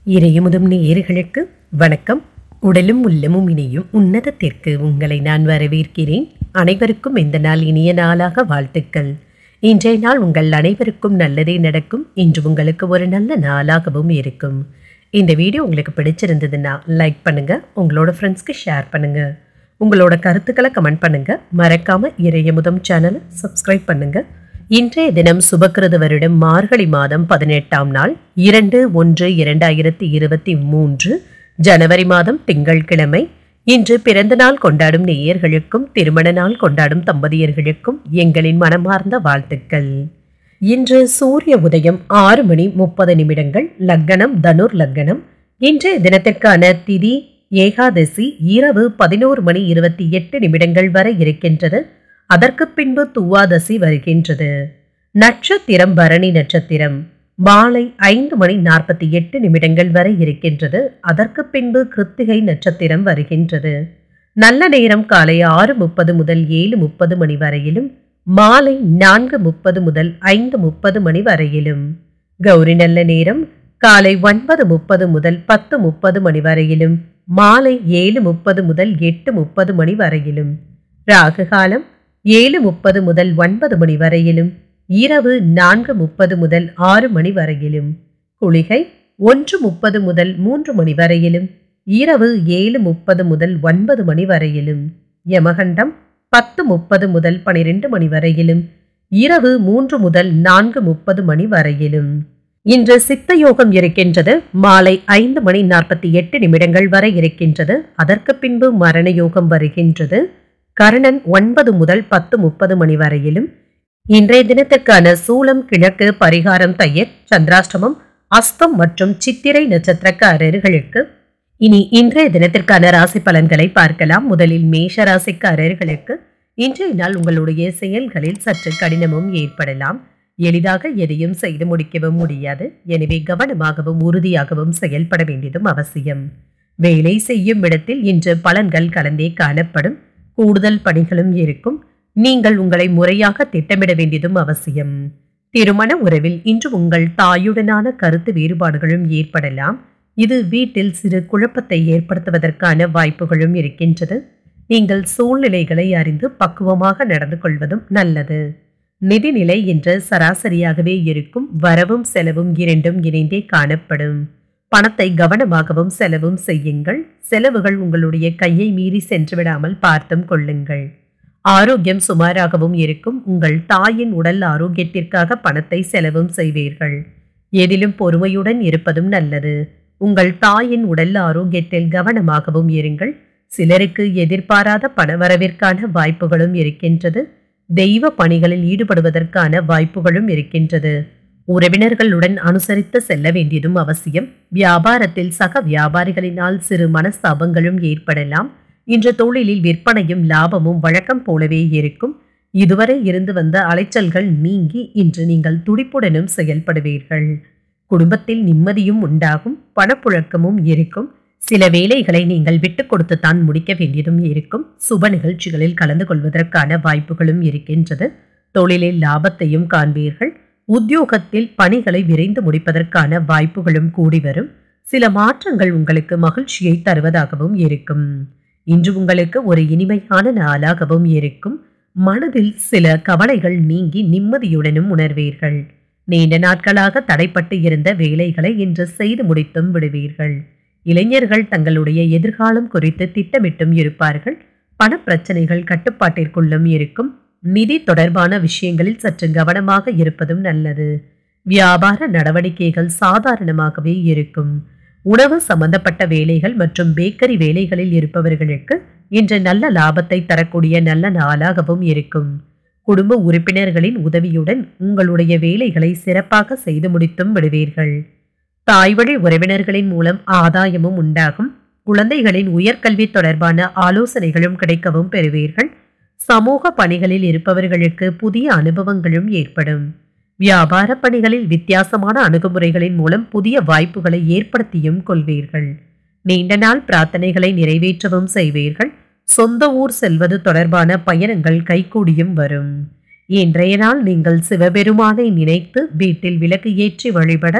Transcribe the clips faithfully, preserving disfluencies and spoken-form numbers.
இறையமுதும் நேயர்களுக்கு வணக்கம். உடலும் உள்ளமும் இணையும் உன்னதத்திற்கு உங்களை நான் வரவேற்கிறேன். அனைவருக்கும் இந்த நாள் இனிய நாளாக வாழ்த்துக்கள். இன்றைய நாள் உங்கள் அனைவருக்கும் நல்லதே நடக்கும். இன்று உங்களுக்கு ஒரு நல்ல நாளாகவும் இருக்கும். இந்த வீடியோ உங்களுக்கு பிடிச்சிருந்ததுன்னா லைக் பண்ணுங்க, உங்களோட ஃப்ரெண்ட்ஸ்க்கு ஷேர் பண்ணுங்க, உங்களோட கருத்துக்களை கமெண்ட் பண்ணுங்க. மறக்காம இறையமுதம் சேனலை சப்ஸ்கிரைப் பண்ணுங்க. இன்றைய தினம் சுபக்கிருது வருடம் மார்கழி மாதம் பதினெட்டாம் நாள் இரண்டு ஒன்று இரண்டாயிரத்தி இருபத்தி மூன்று ஜனவரி மாதம் திங்கட்கிழமை. இன்று பிறந்த நாள் கொண்டாடும் நேயர்களுக்கும் திருமண நாள் கொண்டாடும் தம்பதியர்களுக்கும் எங்களின் மனமார்ந்த வாழ்த்துக்கள். இன்று சூரிய உதயம் ஆறு மணி முப்பது நிமிடங்கள். லக்னம் தனுர் லக்னம். இன்றைய தினத்திற்கான திதி ஏகாதசி இரவு பதினோரு மணி இருபத்தி எட்டு நிமிடங்கள் வரை இருக்கின்றது. அதற்கு பின்பு துவாதசி வருகின்றது. நட்சத்திரம் பரணி நட்சத்திரம் மாலை ஐந்து மணி நாற்பத்தி எட்டு நிமிடங்கள் வரை இருக்கின்றது. அதற்கு பின்பு கிருத்திகை நட்சத்திரம் வருகின்றது. நல்ல நேரம் காலை ஆறு முப்பது முதல் ஏழு முப்பது மணி வரையிலும், மாலை நான்கு முப்பது முதல் ஐந்து முப்பது மணி வரையிலும். கௌரி நல்ல நேரம் காலை ஒன்பது முப்பது முதல் பத்து முப்பது மணி வரையிலும், மாலை ஏழு முப்பது முதல் எட்டு முப்பது மணி வரையிலும். ராகு காலம் ஏழு முப்பது முதல் ஒன்பது மணி வரையிலும், இரவு நான்கு முப்பது முதல் ஆறு மணி வரையிலும். குளிகை ஒன்று முப்பது முதல் மூன்று மணி வரையிலும், இரவு ஏழு முப்பது முதல் ஒன்பது மணி வரையிலும். யமகண்டம் பத்து முப்பது முதல் பனிரெண்டு மணி வரையிலும், இரவு மூன்று முதல் நான்கு முப்பது மணி வரையிலும். இன்று சித்த யோகம் இருக்கின்றது. மாலை ஐந்து மணி நாற்பத்தி எட்டு நிமிடங்கள் வரை இருக்கின்றது. அதற்கு பின்பு மரண யோகம் வருகின்றது. கரணன் ஒன்பது முதல் பத்து முப்பது மணி வரையிலும். இன்றைய தினத்திற்கான சூலம் கிழக்கு, பரிகாரம் தயிர், சந்திராஷ்டமம் அஸ்தம் மற்றும் சித்திரை நட்சத்திரக்காரர்களுக்கு. இனி இன்றைய தினத்திற்கான ராசி பலன்களை பார்க்கலாம். முதலில் மேஷ ராசிக்காரர்களுக்கு இன்றைய நாள் உங்களுடைய செயல்களில் சற்று கடினமும் ஏற்படலாம். எளிதாக எதையும் செய்து முடிக்கவும் முடியாது. எனவே கவனமாகவும் உறுதியாகவும் செயல்பட வேண்டியதும் அவசியம். வேலை செய்யும் இடத்தில் இன்று பலன்கள் கலந்தே காணப்படும். கூடுதல் பணிகளும் இருக்கும். நீங்கள் உங்களை முறையாக திட்டமிட வேண்டியதும் அவசியம். திருமண உறவில் இன்று உங்கள் தாயுடனான கருத்து வேறுபாடுகளும் ஏற்படலாம். இது வீட்டில் சிறு குழப்பத்தை ஏற்படுத்துவதற்கான வாய்ப்புகளும் இருக்கின்றது. நீங்கள் சூழ்நிலைகளை அறிந்து பக்குவமாக நடந்து கொள்வதும் நல்லது. நிதிநிலை இன்று சராசரியாகவே இருக்கும். வரவும் செலவும் இரண்டும் இணைந்தே காணப்படும். பணத்தை கவனமாகவும் செலவும் செய்யுங்கள். செலவுகள் உங்களுடைய கையை மீறி சென்று விடாமல் பார்த்தும் கொள்ளுங்கள். ஆரோக்கியம் சுமாராகவும் இருக்கும். உங்கள் தாயின் உடல் ஆரோக்கியத்திற்காக பணத்தை செலவும் செய்வீர்கள். எதிலும் பொறுமையுடன் இருப்பதும் நல்லது. உங்கள் தாயின் உடல் ஆரோக்கியத்தில் கவனமாகவும் இருங்கள். சிலருக்கு எதிர்பாராத பணவரவிற்கான வாய்ப்புகளும் இருக்கின்றது. தெய்வ பணிகளில் ஈடுபடுவதற்கான வாய்ப்புகளும் இருக்கின்றது. உறவினர்களுடன் அனுசரித்து செல்ல வேண்டியதும் அவசியம். வியாபாரத்தில் சக வியாபாரிகளினால் சிறு மனஸ்தாபங்களும் ஏற்படலாம். இன்று தொழிலில் விற்பனையும் லாபமும் வழக்கம் போலவே இருக்கும். இதுவரை இருந்து வந்த அலைச்சல்கள் நீங்கி இன்று நீங்கள் துடிப்புடனும் செயல்படுவீர்கள். குடும்பத்தில் நிம்மதியும் உண்டாகும். பணப்புழக்கமும் இருக்கும். சில வேலைகளை நீங்கள் விட்டு கொடுத்துத்தான் முடிக்க வேண்டியதும் இருக்கும். சுப நிகழ்ச்சிகளில் கலந்து கொள்வதற்கான வாய்ப்புகளும் இருக்கின்றது. தொழிலில் லாபத்தையும் காண்பீர்கள். உத்தியோகத்தில் பணிகளை விரைந்து முடிப்பதற்கான வாய்ப்புகளும் கூடி வரும். சில மாற்றங்கள் உங்களுக்கு மகிழ்ச்சியை தருவதாகவும் இருக்கும். இன்று உங்களுக்கு ஒரு இனிமையான நாளாகவும் இருக்கும். மனதில் சில கவலைகள் நீங்கி நிம்மதியுடனும் உணர்வீர்கள். நீண்ட நாட்களாக தடைப்பட்டு இருந்த வேலைகளை இன்று செய்து முடித்தும் விடுவீர்கள். இளைஞர்கள் தங்களுடைய எதிர்காலம் குறித்து திட்டமிட்டும் இருப்பார்கள். பணப்பிரச்சனைகள் கட்டுப்பாட்டிற்குள்ளும் இருக்கும். நிதி தொடர்பான விஷயங்களில் சற்று கவனமாக இருப்பதும் நல்லது. வியாபார நடவடிக்கைகள் சாதாரணமாகவே இருக்கும். உணவு சம்பந்தப்பட்ட வேலைகள் மற்றும் பேக்கரி வேலைகளில் இருப்பவர்களுக்கு இன்று நல்ல லாபத்தை தரக்கூடிய நல்ல நாளாகவும் இருக்கும். குடும்ப உறுப்பினர்களின் உதவியுடன் உங்களுடைய வேலைகளை சிறப்பாக செய்து முடித்தும் விடுவீர்கள். தாய்வழி உறவினர்களின் மூலம் ஆதாயமும் உண்டாகும். குழந்தைகளின் உயர்கல்வி தொடர்பான ஆலோசனைகளும் கிடைக்கவும் பெறுவீர்கள். சமூக பணிகளில் இருப்பவர்களுக்கு புதிய அனுபவங்களும் ஏற்படும். வியாபார பணிகளில் வித்தியாசமான அணுகுமுறைகளின் மூலம் புதிய வாய்ப்புகளை ஏற்படுத்தியும் கொள்வீர்கள். நீண்ட நாள் பிரார்த்தனைகளை நிறைவேற்றவும் செய்வீர்கள். சொந்த ஊர் செல்வது தொடர்பான பயணங்கள் கைகூடியும் வரும். இன்றைய நாள் நீங்கள் சிவபெருமானை நினைத்து வீட்டில் விளக்கு ஏற்றி வழிபட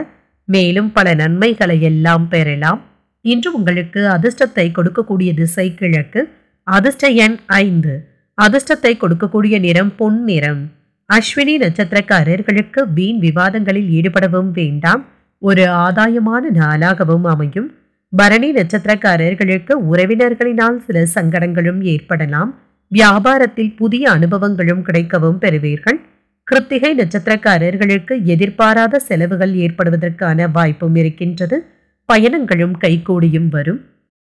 மேலும் பல நன்மைகளை எல்லாம் பெறலாம். இன்று உங்களுக்கு அதிர்ஷ்டத்தை கொடுக்கக்கூடிய திசை கிழக்கு. அதிர்ஷ்ட எண் ஐந்து. அதிர்ஷ்டத்தை கொடுக்கக்கூடிய நிறம் பொன் நிறம். அஸ்வினி நட்சத்திரக்காரர்களுக்கு வீண் விவாதங்களில் ஈடுபடவும் வேண்டாம். ஒரு ஆதாயமான நாளாகவும் அமையும். பரணி நட்சத்திரக்காரர்களுக்கு உறவினர்களினால் சில சங்கடங்களும் ஏற்படலாம். வியாபாரத்தில் புதிய அனுபவங்களும் கிடைக்கவும் பெறுவீர்கள். கிருத்திகை நட்சத்திரக்காரர்களுக்கு எதிர்பாராத செலவுகள் ஏற்படுவதற்கான வாய்ப்பும் இருக்கின்றது. பயணங்களும் கைகூடியும் வரும்.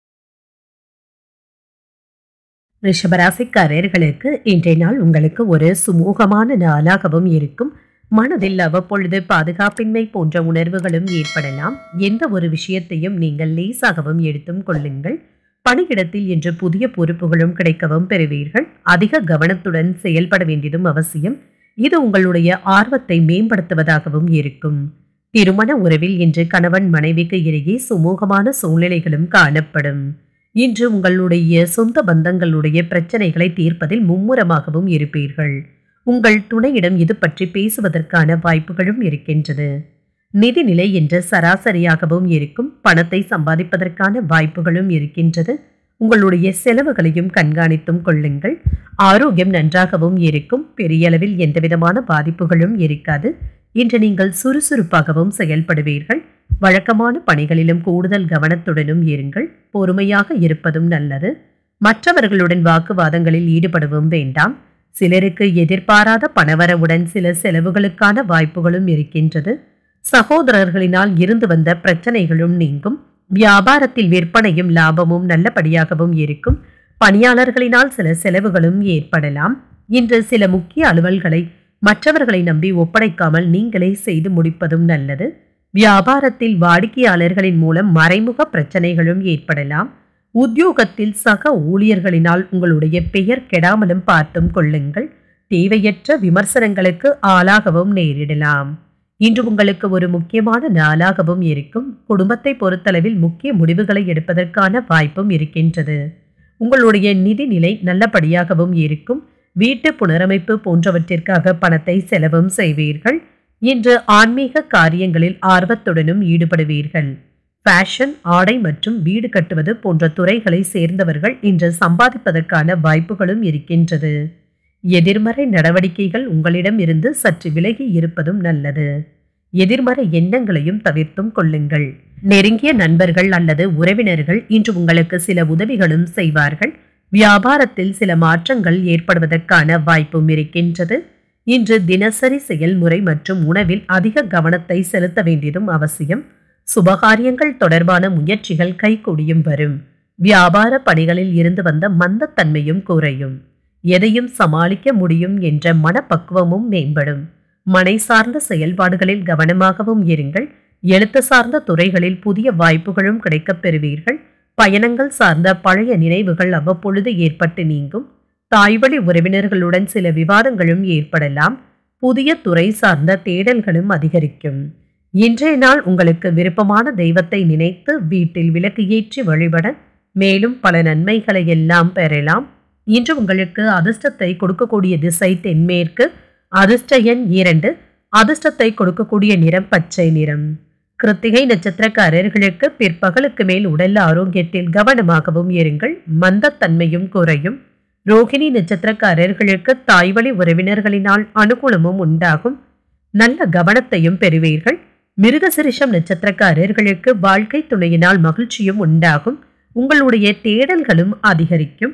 ரிஷபராசிக்காரர்களுக்கு இன்றைய நாள் உங்களுக்கு ஒரு சுமூகமான நாளாகவும் இருக்கும். மனதில் அவ்வப்பொழுது பாதுகாப்பின்மை போன்ற உணர்வுகளும் ஏற்படலாம். எந்த ஒரு விஷயத்தையும் நீங்கள் லேசாகவும் எடுத்தும் கொள்ளுங்கள். பணியிடத்தில் இன்று புதிய பொறுப்புகளும் கிடைக்கவும் பெறுவீர்கள். அதிக கவனத்துடன் செயல்பட வேண்டியதும் அவசியம். இது உங்களுடைய ஆர்வத்தை மேம்படுத்துவதாகவும் இருக்கும். திருமண உறவில் இன்று கணவன் மனைவிக்கு இடையே சுமூகமான சூழ்நிலைகளும் காணப்படும். இன்று உங்களுடைய சொந்த பந்தங்களுடைய பிரச்சனைகளை தீர்ப்பதில் மும்முரமாகவும் இருப்பீர்கள். உங்கள் துணையிடம் இது பற்றி பேசுவதற்கான வாய்ப்புகளும் இருக்கின்றது. நிதிநிலை என்று சராசரியாகவும் இருக்கும். பணத்தை சம்பாதிப்பதற்கான வாய்ப்புகளும் இருக்கின்றது. உங்களுடைய செலவுகளையும் கண்காணித்தும் கொள்ளுங்கள். ஆரோக்கியம் நன்றாகவும் இருக்கும். பெரிய அளவில் எந்தவிதமான பாதிப்புகளும் இருக்காது. இன்று நீங்கள் சுறுசுறுப்பாகவும் செயல்படுவீர்கள். வழக்கமான பணிகளிலும் கூடுதல் கவனத்துடனும் இருங்கள். பொறுமையாக இருப்பதும் நல்லது. மற்றவர்களுடன் வாக்குவாதங்களில் ஈடுபடவும் வேண்டாம். சிலருக்கு எதிர்பாராத பணவரவுடன் சில செலவுகளுக்கான வாய்ப்புகளும் இருக்கின்றது. சகோதரர்களினால் இருந்து வந்த பிரச்சனைகளும் நீங்கும். வியாபாரத்தில் விற்பனையும் லாபமும் நல்லபடியாகவும் இருக்கும். பணியாளர்களினால் சில செலவுகளும் ஏற்படலாம். இன்று சில முக்கிய அலுவல்களை மற்றவர்களை நம்பி ஒப்படைக்காமல் நீங்களே செய்து முடிப்பதும் நல்லது. வியாபாரத்தில் வாடிக்கையாளர்களின் மூலம் மறைமுக பிரச்சனைகளும் ஏற்படலாம். உத்தியோகத்தில் சக ஊழியர்களினால் உங்களுடைய பெயர் கெடாமலும் பார்த்தும் கொள்ளுங்கள். தேவையற்ற விமர்சனங்களுக்கு ஆளாகவும் நேரிடலாம். இன்று உங்களுக்கு ஒரு முக்கியமான நாளாகவும் இருக்கும். குடும்பத்தை பொறுத்தளவில் முக்கிய முடிவுகளை எடுப்பதற்கான வாய்ப்பும் இருக்கின்றது. உங்களுடைய நிதிநிலை நல்லபடியாகவும் இருக்கும். வீட்டு புனரமைப்பு போன்றவற்றிற்காக பணத்தை செலவும் செய்வீர்கள். இன்று ஆன்மீக காரியங்களில் ஆர்வத்துடனும் ஈடுபடுவீர்கள். ஃபேஷன், ஆடை மற்றும் வீடு கட்டுவது போன்ற துறைகளை சேர்ந்தவர்கள் இன்று சம்பாதிப்பதற்கான வாய்ப்புகளும் இருக்கின்றது. எதிர்மறை நடவடிக்கைகள் உங்களிடம் இருந்து சற்று விலகி இருப்பதும் நல்லது. எதிர்மறை எண்ணங்களையும் தவிர்த்தும் கொள்ளுங்கள். நெருங்கிய நண்பர்கள் அல்லது உறவினர்கள் இன்று உங்களுக்கு சில உதவிகளும் செய்வார்கள். வியாபாரத்தில் சில மாற்றங்கள் ஏற்படுவதற்கான வாய்ப்பும் இருக்கின்றது. இன்று தினசரி செயல்முறை மற்றும் உணவில் அதிக கவனத்தை செலுத்த வேண்டியதும் அவசியம். சுபகாரியங்கள் தொடர்பான முயற்சிகள் கைகூடியும் வரும். வியாபார பணிகளில் இருந்து வந்த மந்தத்தன்மையும் குறையும். எதையும் சமாளிக்க முடியும் என்ற மனப்பக்குவமும் மேம்படும். மனை சார்ந்த செயல்பாடுகளில் கவனமாகவும் இருங்கள். எழுத்து சார்ந்த துறைகளில் புதிய வாய்ப்புகளும் கிடைக்கப் பெறுவீர்கள். பயணங்கள் சார்ந்த பழைய நினைவுகள் அவ்வப்பொழுது ஏற்பட்டு நீங்கும். தாய்வழி உறவினர்களுடன் சில விவாதங்களும் ஏற்படலாம். புதிய துறை சார்ந்த தேடல்களும் அதிகரிக்கும். இன்றைய நாள் உங்களுக்கு விருப்பமான தெய்வத்தை நினைத்து வீட்டில் விளக்கு ஏற்றி வழிபட மேலும் பல நன்மைகளை எல்லாம் பெறலாம். இன்று உங்களுக்கு அதிர்ஷ்டத்தை கொடுக்கக்கூடிய திசை தென்மேற்கு. அதிர்ஷ்ட எண் இரண்டு. அதிர்ஷ்டத்தை கொடுக்கக்கூடிய நிறம் பச்சை நிறம். கிருத்திகை நட்சத்திரக்காரர்களுக்கு பிற்பகலுக்கு மேல் உடல் ஆரோக்கியத்தில் கவனமாகவும் இருங்கள். மந்தத்தன்மையும் குறையும். ரோகிணி நட்சத்திரக்காரர்களுக்கு தாய்வழி உறவினர்களினால் அனுகூலமும் உண்டாகும். நல்ல கவனத்தையும் பெறுவீர்கள். மிருகசிரிஷம் நட்சத்திரக்காரர்களுக்கு வாழ்க்கை துணையினால் மகிழ்ச்சியும் உண்டாகும். உங்களுடைய தேடல்களும் அதிகரிக்கும்.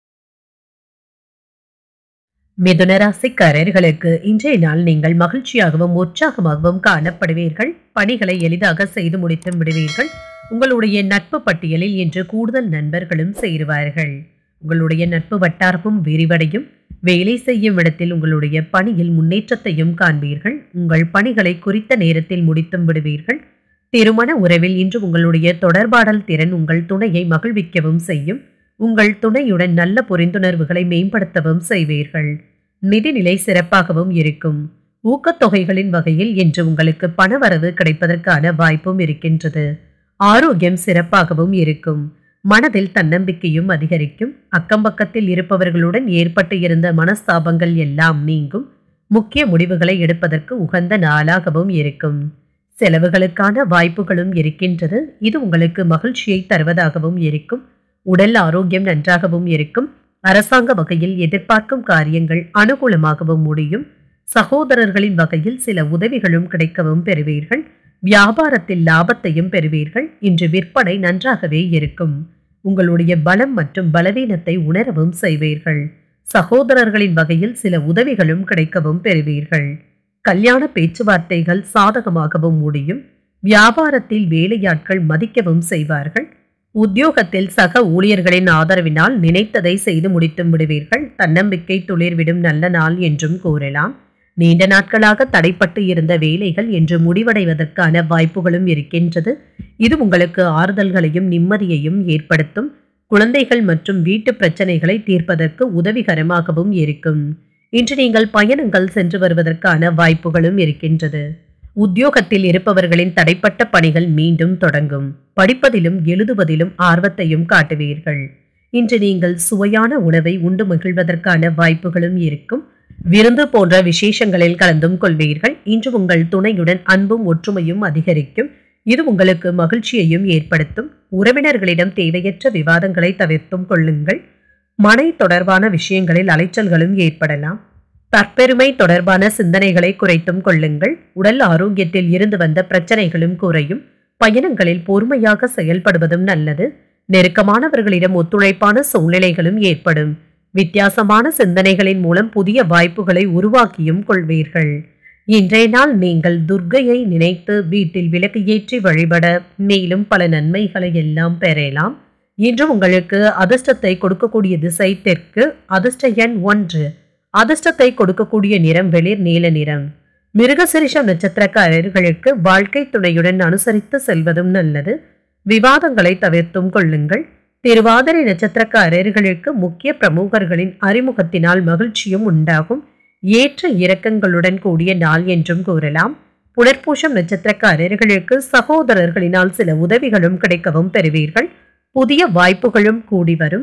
மிதுன ராசிக்காரர்களுக்கு இன்றைய நாள் நீங்கள் மகிழ்ச்சியாகவும் உற்சாகமாகவும் காணப்படுவீர்கள். பணிகளை எளிதாக செய்து முடித்து விடுவீர்கள். உங்களுடைய நட்பு பட்டியலில் இன்று கூடுதல் நண்பர்களும் சேருவார்கள். உங்களுடைய நட்பு வட்டாரமும் விரிவடையும். வேலை செய்யும் இடத்தில் உங்களுடைய பணியில் முன்னேற்றத்தையும் காண்பீர்கள். உங்கள் பணிகளை குறித்த நேரத்தில் முடித்தும் விடுவீர்கள். திருமண உறவில் இன்று உங்களுடைய தொடர்பாடல் திறன் உங்கள் துணையை மகிழ்விக்கவும் செய்யும். உங்கள் துணையுடன் நல்ல புரிந்துணர்வுகளை மேம்படுத்தவும் செய்வீர்கள். நிதிநிலை சிறப்பாகவும் இருக்கும். ஊக்கத்தொகைகளின் வகையில் இன்று உங்களுக்கு பணவரவு கிடைப்பதற்கான வாய்ப்பும் இருக்கின்றது. ஆரோக்கியம் சிறப்பாகவும் இருக்கும். மனதில் தன்னம்பிக்கையும் அதிகரிக்கும். அக்கம்பக்கத்தில் இருப்பவர்களுடன் ஏற்பட்டு இருந்த மனஸ்தாபங்கள் எல்லாம் நீங்கும். முக்கிய முடிவுகளை எடுப்பதற்கு உகந்த நாளாகவும் இருக்கும். செலவுகளுக்கான வாய்ப்புகளும் இருக்கின்றது. இது உங்களுக்கு மகிழ்ச்சியை தருவதாகவும் இருக்கும். உடல் ஆரோக்கியம் நன்றாகவும் இருக்கும். அரசாங்க வகையில் எதிர்பார்க்கும் காரியங்கள் அனுகூலமாகவும் முடியும். சகோதரர்களின் வகையில் சில உதவிகளும் கிடைக்கவும் பெறுவீர்கள். வியாபாரத்தில் லாபத்தையும் பெறுவீர்கள். இன்று விற்பனை நன்றாகவே இருக்கும். உங்களுடைய பலம் மற்றும் பலவீனத்தை உணரவும் செய்வீர்கள். சகோதரர்களின் வகையில் சில உதவிகளும் கிடைக்கவும் பெறுவீர்கள். கல்யாண பேச்சுவார்த்தைகள் சாதகமாகவும் முடியும். வியாபாரத்தில் வேலையாட்கள் மதிக்கவும் செய்வார்கள். உத்தியோகத்தில் சக ஊழியர்களின் ஆதரவினால் நினைத்ததை செய்து முடித்தும் விடுவீர்கள். தன்னம்பிக்கை துளிர்விடும் நல்ல நாள் என்றும் கூறலாம். நீண்ட நாட்களாக தடைப்பட்டு இருந்த வேலைகள் என்று முடிவடைவதற்கான வாய்ப்புகளும் இருக்கின்றது. இது உங்களுக்கு ஆறுதல்களையும் நிம்மதியையும் ஏற்படுத்தும். குழந்தைகள் மற்றும் வீட்டு பிரச்சனைகளை தீர்ப்பதற்கு உதவிகரமாகவும் இருக்கும். இன்று நீங்கள் பயணங்கள் சென்று வருவதற்கான வாய்ப்புகளும் இருக்கின்றது. உத்தியோகத்தில் இருப்பவர்களின் தடைப்பட்ட பணிகள் மீண்டும் தொடங்கும். படிப்பதிலும் எழுதுவதிலும் ஆர்வத்தையும் காட்டுவீர்கள். இன்று நீங்கள் சுவையான உணவை உண்டு மகிழ்வதற்கான வாய்ப்புகளும் இருக்கும். விருந்து போன்ற விசேஷங்களில் கலந்தும் கொள்வீர்கள். இன்று உங்கள் துணையுடன் அன்பும் ஒற்றுமையும் அதிகரிக்கும். இது உங்களுக்கு மகிழ்ச்சியையும் ஏற்படுத்தும். உறவினர்களிடம் தேவையற்ற விவாதங்களை தவிர்த்தும் கொள்ளுங்கள். மனை தொடர்பான விஷயங்களில் அலைச்சல்களும் ஏற்படலாம். தற்பெருமை தொடர்பான சிந்தனைகளை குறைத்தும் கொள்ளுங்கள். உடல் ஆரோக்கியத்தில் இருந்து வந்த பிரச்சனைகளும் குறையும். பயணங்களில் பொறுமையாக செயல்படுவதும் நல்லது. நெருக்கமானவர்களிடம் ஒத்துழைப்பான சூழ்நிலைகளும் ஏற்படும். வித்தியாசமான சிந்தனைகளின் மூலம் புதிய வாய்ப்புகளை உருவாக்கியும் கொள்வீர்கள். இன்றைய நாள் நீங்கள் துர்க்கையை நினைத்து வீட்டில் விளக்கு ஏற்றி வழிபட மேலும் பல நன்மைகளை எல்லாம் பெறலாம். இன்று உங்களுக்கு அதிர்ஷ்டத்தை கொடுக்கக்கூடிய திசை தெற்கு. அதிர்ஷ்ட எண் ஒன்று. அதிர்ஷ்டத்தை கொடுக்கக்கூடிய நிறம் வெளிர் நீல நிறம். மிருகசிரிஷம் நட்சத்திரக்காரர்களுக்கு வாழ்க்கை துணையுடன் அனுசரித்து செல்வதும் நல்லது. விவாதங்களை தவிர்த்தும் கொள்ளுங்கள். திருவாதிரை நட்சத்திரக்காரர்களுக்கு முக்கிய பிரமுகர்களின் அறிமுகத்தினால் மகிழ்ச்சியும் உண்டாகும். ஏற்ற இறக்கங்களுடன் கூடிய நாள் என்றும் கூறலாம். புனர்பூசம் நட்சத்திரக்காரர்களுக்கு சகோதரர்களினால் சில உதவிகளும் கிடைக்கவும் பெறுவீர்கள். புதிய வாய்ப்புகளும் கூடி வரும்.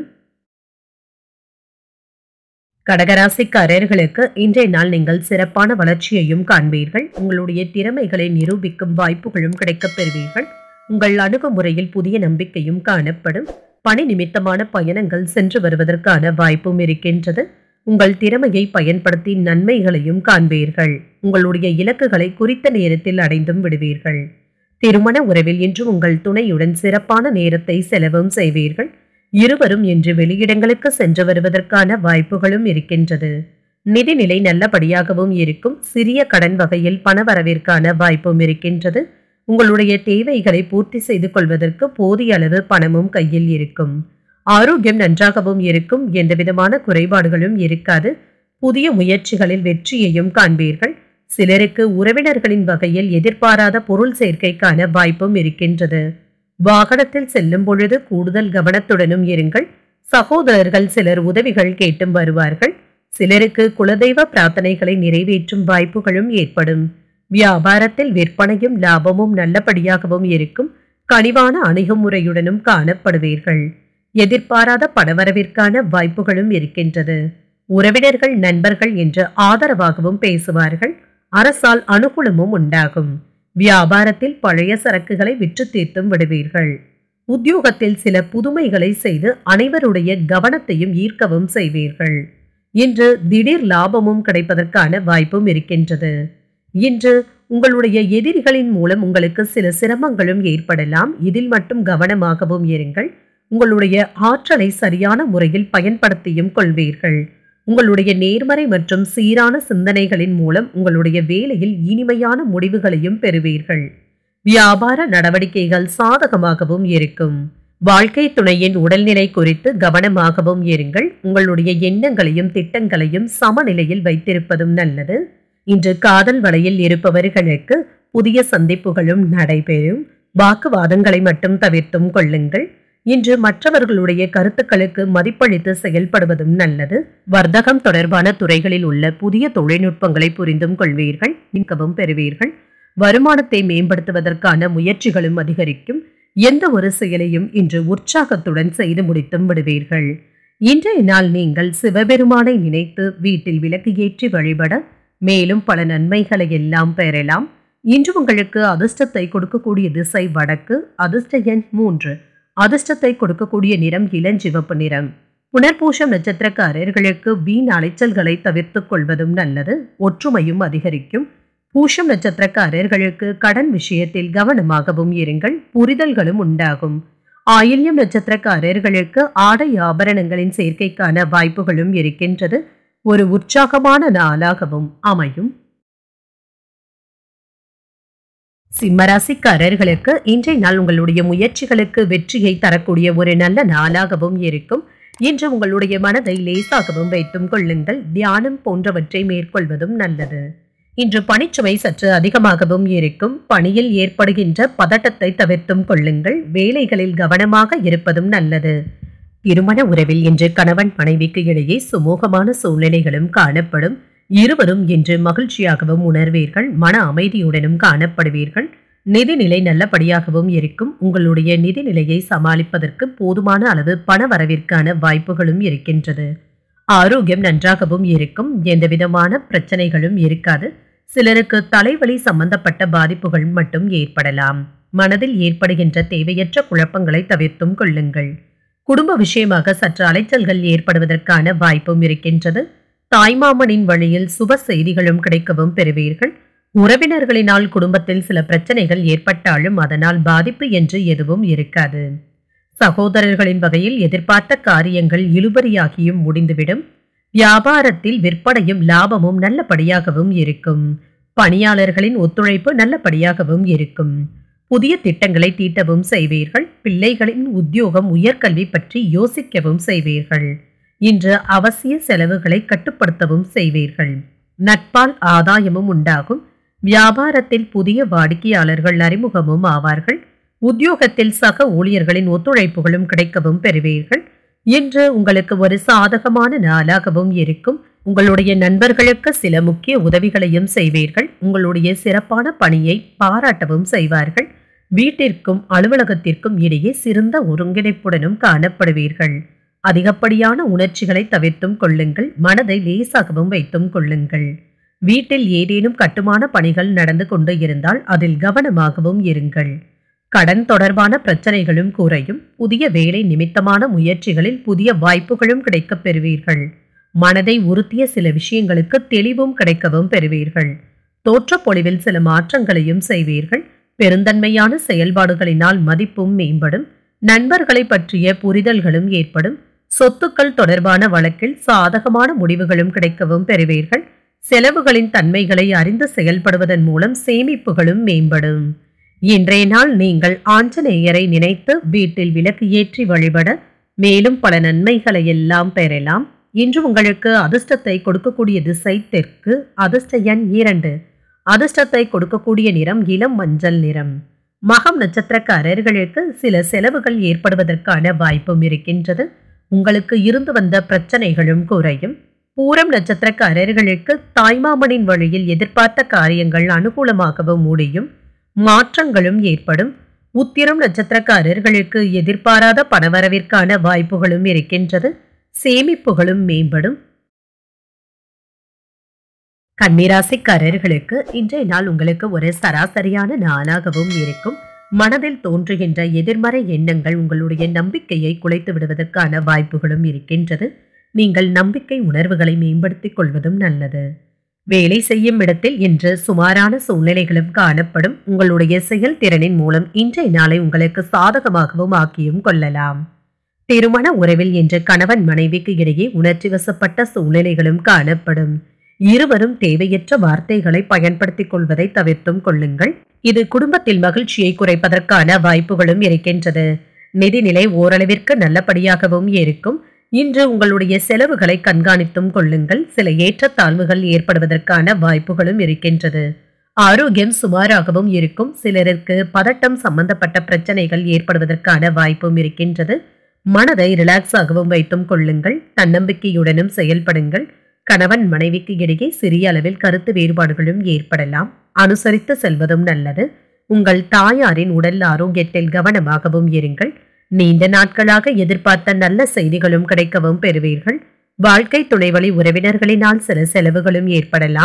கடகராசிக்காரர்களுக்கு இன்றைய நாள் நீங்கள் சிறப்பான வளர்ச்சியையும் காண்பீர்கள். உங்களுடைய திறமைகளை நிரூபிக்கும் வாய்ப்புகளும் கிடைக்கப் பெறுவீர்கள். உங்கள் அணுகுமுறையில் புதிய நம்பிக்கையும் காணப்படும். பணி நிமித்தமான பயணங்கள் சென்று வருவதற்கான வாய்ப்பும் இருக்கின்றது. உங்கள் திறமையை பயன்படுத்தி நன்மைகளையும் காண்பீர்கள். உங்களுடைய இலக்குகளை குறித்த நேரத்தில் அடைந்தும் விடுவீர்கள். திருமண உறவில் இன்று உங்கள் துணையுடன் சிறப்பான நேரத்தை செலவும் செய்வீர்கள். இருவரும் இன்று வெளியிடங்களுக்கு சென்று வருவதற்கான வாய்ப்புகளும் இருக்கின்றது. நிதிநிலை நல்லபடியாகவும் இருக்கும். சிறிய கடன் வகையில் பணவரவிற்கான வாய்ப்பும் இருக்கின்றது. உங்களுடைய தேவைகளை பூர்த்தி செய்து கொள்வதற்கு போதிய அளவு பணமும் கையில் இருக்கும். ஆரோக்கியம் நன்றாகவும் இருக்கும். எந்தவிதமான குறைபாடுகளும் இருக்காது. புதிய முயற்சிகளில் வெற்றியையும் காண்பீர்கள். சிலருக்கு உறவினர்களின் வகையில் எதிர்பாராத பொருள் சேர்க்கைக்கான வாய்ப்பும் இருக்கின்றது. வாகனத்தில் செல்லும் பொழுது கூடுதல் கவனத்துடனும் இருங்கள். சகோதரர்கள் சிலர் உதவிகள் கேட்டும் வருவார்கள். சிலருக்கு குலதெய்வ பிரார்த்தனைகளை நிறைவேற்றும் வாய்ப்புகளும் ஏற்படும். வியாபாரத்தில் விற்பனையும் லாபமும் நல்லபடியாகவும் இருக்கும். கனிவான அணுகுமுறையுடனும் காணப்படுவீர்கள். எதிர்பாராத பணவரவிற்கான வாய்ப்புகளும் இருக்கின்றது. உறவினர்கள் நண்பர்கள் என்று ஆதரவாகவும் பேசுவார்கள். அரசால் அனுகூலமும் உண்டாகும். வியாபாரத்தில் பழைய சரக்குகளை விற்று தீர்த்தும் விடுவீர்கள். உத்தியோகத்தில் சில புதுமைகளை செய்து அனைவருடைய கவனத்தையும் ஈர்க்கவும் செய்வீர்கள். இன்று திடீர் லாபமும் கிடைப்பதற்கான வாய்ப்பும் இருக்கின்றது. இன்று உங்களுடைய எதிரிகளின் மூலம் உங்களுக்கு சில சிரமங்களும் ஏற்படலாம். இதில் மட்டும் கவனமாகவும் இருங்கள். உங்களுடைய ஆற்றலை சரியான முறையில் பயன்படுத்தியும் கொள்வீர்கள். உங்களுடைய நேர்மறை மற்றும் சீரான சிந்தனைகளின் மூலம் உங்களுடைய வேலையில் இனிமையான முடிவுகளையும் பெறுவீர்கள். வியாபார நடவடிக்கைகள் சாதகமாகவும் இருக்கும். வாழ்க்கை துணையின் உடல்நிலை குறித்து கவனமாகவும் இருங்கள். உங்களுடைய எண்ணங்களையும் திட்டங்களையும் சமநிலையில் வைத்திருப்பதும் நல்லது. இன்று காதல் வலையில் இருப்பவர்களுக்கு புதிய சந்திப்புகளும் நடைபெறும். வாக்குவாதங்களை மட்டும் தவிர்த்தும் கொள்ளுங்கள். இன்று மற்றவர்களுடைய கருத்துக்களுக்கு மதிப்பளித்து செயல்படுவதும் நல்லது. வர்த்தகம் தொடர்பான துறைகளில் உள்ள புதிய தொழில்நுட்பங்களை புரிந்தும் கொள்வீர்கள். மிகவும் பெறுவீர்கள். வருமானத்தை மேம்படுத்துவதற்கான முயற்சிகளும் அதிகரிக்கும். எந்த ஒரு செயலையும் இன்று உற்சாகத்துடன் செய்து முடித்தும் விடுவீர்கள். இன்றைய நாள் நீங்கள் சிவபெருமானை நினைத்து வீட்டில் விளக்கு ஏற்றி வழிபட மேலும் பல நன்மைகளை எல்லாம் பெறலாம். இன்று உங்களுக்கு அதிர்ஷ்டத்தை கொடுக்கக்கூடிய திசை வடக்கு. அதிர்ஷ்ட எண் மூன்று. அதிர்ஷ்டத்தை கொடுக்கக்கூடிய நிறம் இளஞ்சிவப்பு நிறம். புனர்பூசம் நட்சத்திரக்காரர்களுக்கு வீண் அலைச்சல்களை தவிர்த்துக் கொள்வதும் நல்லது. ஒற்றுமையும் அதிகரிக்கும். பூசம் நட்சத்திரக்காரர்களுக்கு கடன் விஷயத்தில் கவனமாகவும் இருங்கள். புரிதல்களும் உண்டாகும். ஆயில்யம் நட்சத்திரக்காரர்களுக்கு ஆடை ஆபரணங்களின் சேர்க்கைக்கான வாய்ப்புகளும் இருக்கின்றது. ஒரு உற்சாகமான நாளாகவும் அமையும். சிம்மராசிக்காரர்களுக்கு இன்றைய நாள் உங்களுடைய முயற்சிகளுக்கு வெற்றியை தரக்கூடிய ஒரு நல்ல நாளாகவும் இருக்கும். இன்று உங்களுடைய மனதை லேசாகவும் வைத்தும் கொள்ளுங்கள். தியானம் போன்றவற்றை மேற்கொள்வதும் நல்லது. இன்று பணிச்சுமை சற்று அதிகமாகவும் இருக்கும். பணியில் ஏற்படுகின்ற பதட்டத்தை தவிர்த்தும் கொள்ளுங்கள். வேலைகளில் கவனமாக இருப்பதும் நல்லது. திருமண உறவில் இன்று கணவன் மனைவிக்கு இடையே சுமூகமான சூழ்நிலைகளும் காணப்படும். இருவரும் இன்று மகிழ்ச்சியாகவும் உணர்வீர்கள். மன அமைதியுடனும் காணப்படுவீர்கள். நிதிநிலை நல்லபடியாகவும் இருக்கும். உங்களுடைய நிதிநிலையை சமாளிப்பதற்கு போதுமான அளவு பண வரவிற்கான வாய்ப்புகளும் இருக்கின்றது. ஆரோக்கியம் நன்றாகவும் இருக்கும். எந்த விதமான பிரச்சனைகளும் இருக்காது. சிலருக்கு தலைவலி சம்பந்தப்பட்ட பாதிப்புகள் மட்டும் ஏற்படலாம். மனதில் ஏற்படுகின்ற தேவையற்ற குழப்பங்களை தவிர்த்தும் கொள்ளுங்கள். குடும்ப விஷயமாக சற்று அலைச்சல்கள் ஏற்படுவதற்கான வாய்ப்பும் இருக்கின்றது. தாய்மாமனின் வழியில் சுப செய்திகளும் கிடைக்கவும் பெறுவீர்கள். உறவினர்களினால் குடும்பத்தில் சில பிரச்சனைகள் ஏற்பட்டாலும் அதனால் பாதிப்பு என்று எதுவும் இருக்காது. சகோதரர்களின் வகையில் எதிர்பார்த்த காரியங்கள் இழுபறியாகியும் முடிந்துவிடும். வியாபாரத்தில் விற்பனையும் லாபமும் நல்லபடியாகவும் இருக்கும். பணியாளர்களின் ஒத்துழைப்பு நல்லபடியாகவும் இருக்கும். புதிய திட்டங்களை தீட்டவும் செய்வீர்கள். பிள்ளைகளின் உத்தியோகம் உயர்கல்வி பற்றி யோசிக்கவும் செய்வீர்கள். இன்று அவசிய செலவுகளை கட்டுப்படுத்தவும் செய்வீர்கள். நட்பால் ஆதாயமும் உண்டாகும். வியாபாரத்தில் புதிய வாடிக்கையாளர்கள் அறிமுகமும் ஆவார்கள். உத்தியோகத்தில் சக ஊழியர்களின் ஒத்துழைப்புகளும் கிடைக்கவும் பெறுவீர்கள். இன்று உங்களுக்கு ஒரு சாதகமான நாளாகவும் இருக்கும். உங்களுடைய நண்பர்களுக்கு சில முக்கிய உதவிகளையும் செய்வீர்கள். உங்களுடைய சிறப்பான பணியை பாராட்டவும் செய்வார்கள். வீட்டிற்கும் அலுவலகத்திற்கும் இடையே சிறந்த ஒருங்கிணைப்புடனும் காணப்படுவீர்கள். அதிகப்படியான உணர்ச்சிகளை தவிர்த்தும் கொள்ளுங்கள். மனதை லேசாகவும் வைத்தும் கொள்ளுங்கள். வீட்டில் ஏதேனும் கட்டுமான பணிகள் நடந்து கொண்டு இருந்தால் அதில் கவனமாகவும் இருங்கள். கடன் தொடர்பான பிரச்சனைகளும் குறையும். புதிய வேலை நிமித்தமான முயற்சிகளில் புதிய வாய்ப்புகளும் கிடைக்கப் பெறுவீர்கள். மனதை உறுத்திய சில விஷயங்களுக்கு தெளிவும் கிடைக்கவும் பெறுவீர்கள். தோற்றப்பொழிவில் சில மாற்றங்களையும் செய்வீர்கள். பெருந்தன்மையான செயல்பாடுகளினால் மதிப்பும் மேம்படும். நண்பர்களை பற்றிய புரிதல்களும் ஏற்படும். சொத்துக்கள் தொடர்பான வழக்கில் சாதகமான முடிவுகளும் கிடைக்கவும் பெறுவீர்கள். செலவுகளின் தன்மைகளை அறிந்து செயல்படுவதன் மூலம் சேமிப்புகளும் மேம்படும். இன்றைய நாள் நீங்கள் ஆஞ்சநேயரை நினைத்து வீட்டில் விளக்கு ஏற்றி வழிபட மேலும் பல நன்மைகளை எல்லாம் பெறலாம். இன்று உங்களுக்கு அதிர்ஷ்டத்தை கொடுக்கக்கூடிய திசை தெற்கு. அதிர்ஷ்ட எண் இரண்டு. அதிர்ஷ்டத்தை கொடுக்கக்கூடிய நிறம் இளம் மஞ்சள் நிறம். மகம் நட்சத்திரக்காரர்களுக்கு சில செலவுகள் ஏற்படுவதற்கான வாய்ப்பும் இருக்கின்றது. உங்களுக்கு இருந்து வந்த பிரச்சனைகளும் குறையும். பூரம் நட்சத்திரக்காரர்களுக்கு தாய்மாமனின் வழியில் எதிர்பார்த்த காரியங்கள் அனுகூலமாகவும் முடியும். மாற்றங்களும் ஏற்படும். உத்திரம் நட்சத்திரக்காரர்களுக்கு எதிர்பாராத பணவரவிற்கான வாய்ப்புகளும் இருக்கின்றது. சேமிப்புகளும் மேம்படும். கன்னிராசிக்காரர்களுக்கு இன்றைய நாள் உங்களுக்கு ஒரு சராசரியான நாளாகவும் இருக்கும். மனதில் தோன்றுகின்ற எதிர்மறை எண்ணங்கள் உங்களுடைய நம்பிக்கையை குலைத்து விடுவதற்கான வாய்ப்புகளும் இருக்கின்றது. நீங்கள் நம்பிக்கை உணர்வுகளை மேம்படுத்திக் கொள்வதும் நல்லது. வேலை செய்யும் இடத்தில் இன்று சுமாரான சூழ்நிலைகளும் காணப்படும். உங்களுடைய செயல்திறனின் மூலம் இன்றைய நாளை உங்களுக்கு சாதகமாகவும் ஆக்கியும் கொள்ளலாம். திருமண உறவில் இன்று கணவன் மனைவிக்கு இடையே உணர்ச்சி வசப்பட்ட சூழ்நிலைகளும் காணப்படும். இருவரும் தேவையற்ற வார்த்தைகளை பயன்படுத்திக் கொள்வதை தவிர்த்தும் கொள்ளுங்கள். இது குடும்பத்தில் மகிழ்ச்சியை குறைப்பதற்கான வாய்ப்புகளும் இருக்கின்றது. நிதிநிலை ஓரளவிற்கு நல்லபடியாகவும் இருக்கும். இன்று உங்களுடைய செலவுகளை கண்காணித்தும் கொள்ளுங்கள். சில ஏற்றத்தாழ்வுகள் ஏற்படுவதற்கான வாய்ப்புகளும் இருக்கின்றது. ஆரோக்கியம் சுமாராகவும் இருக்கும். சிலருக்கு பதட்டம் சம்பந்தப்பட்ட பிரச்சனைகள் ஏற்படுவதற்கான வாய்ப்பும் இருக்கின்றது. மனதை ரிலாக்ஸாகவும் வைத்தும் கொள்ளுங்கள். தன்னம்பிக்கையுடனும் செயல்படுங்கள். கணவன் மனைவிக்கு இடையே சிறிய அளவில் கருத்து வேறுபாடுகளும் ஏற்படலாம். அனுசரித்து செல்வதும் நல்லது. உங்கள் தாயாரின் உடல் ஆரோக்கியத்தில் கவனமாகவும் இருங்கள். நீண்ட நாட்களாக எதிர்பார்த்த நல்ல செய்திகளும் கிடைக்கவும் பெறுவீர்கள். வாழ்க்கை துணைவழி உறவினர்களினால் சில செலவுகளும் ஏற்படலாம்.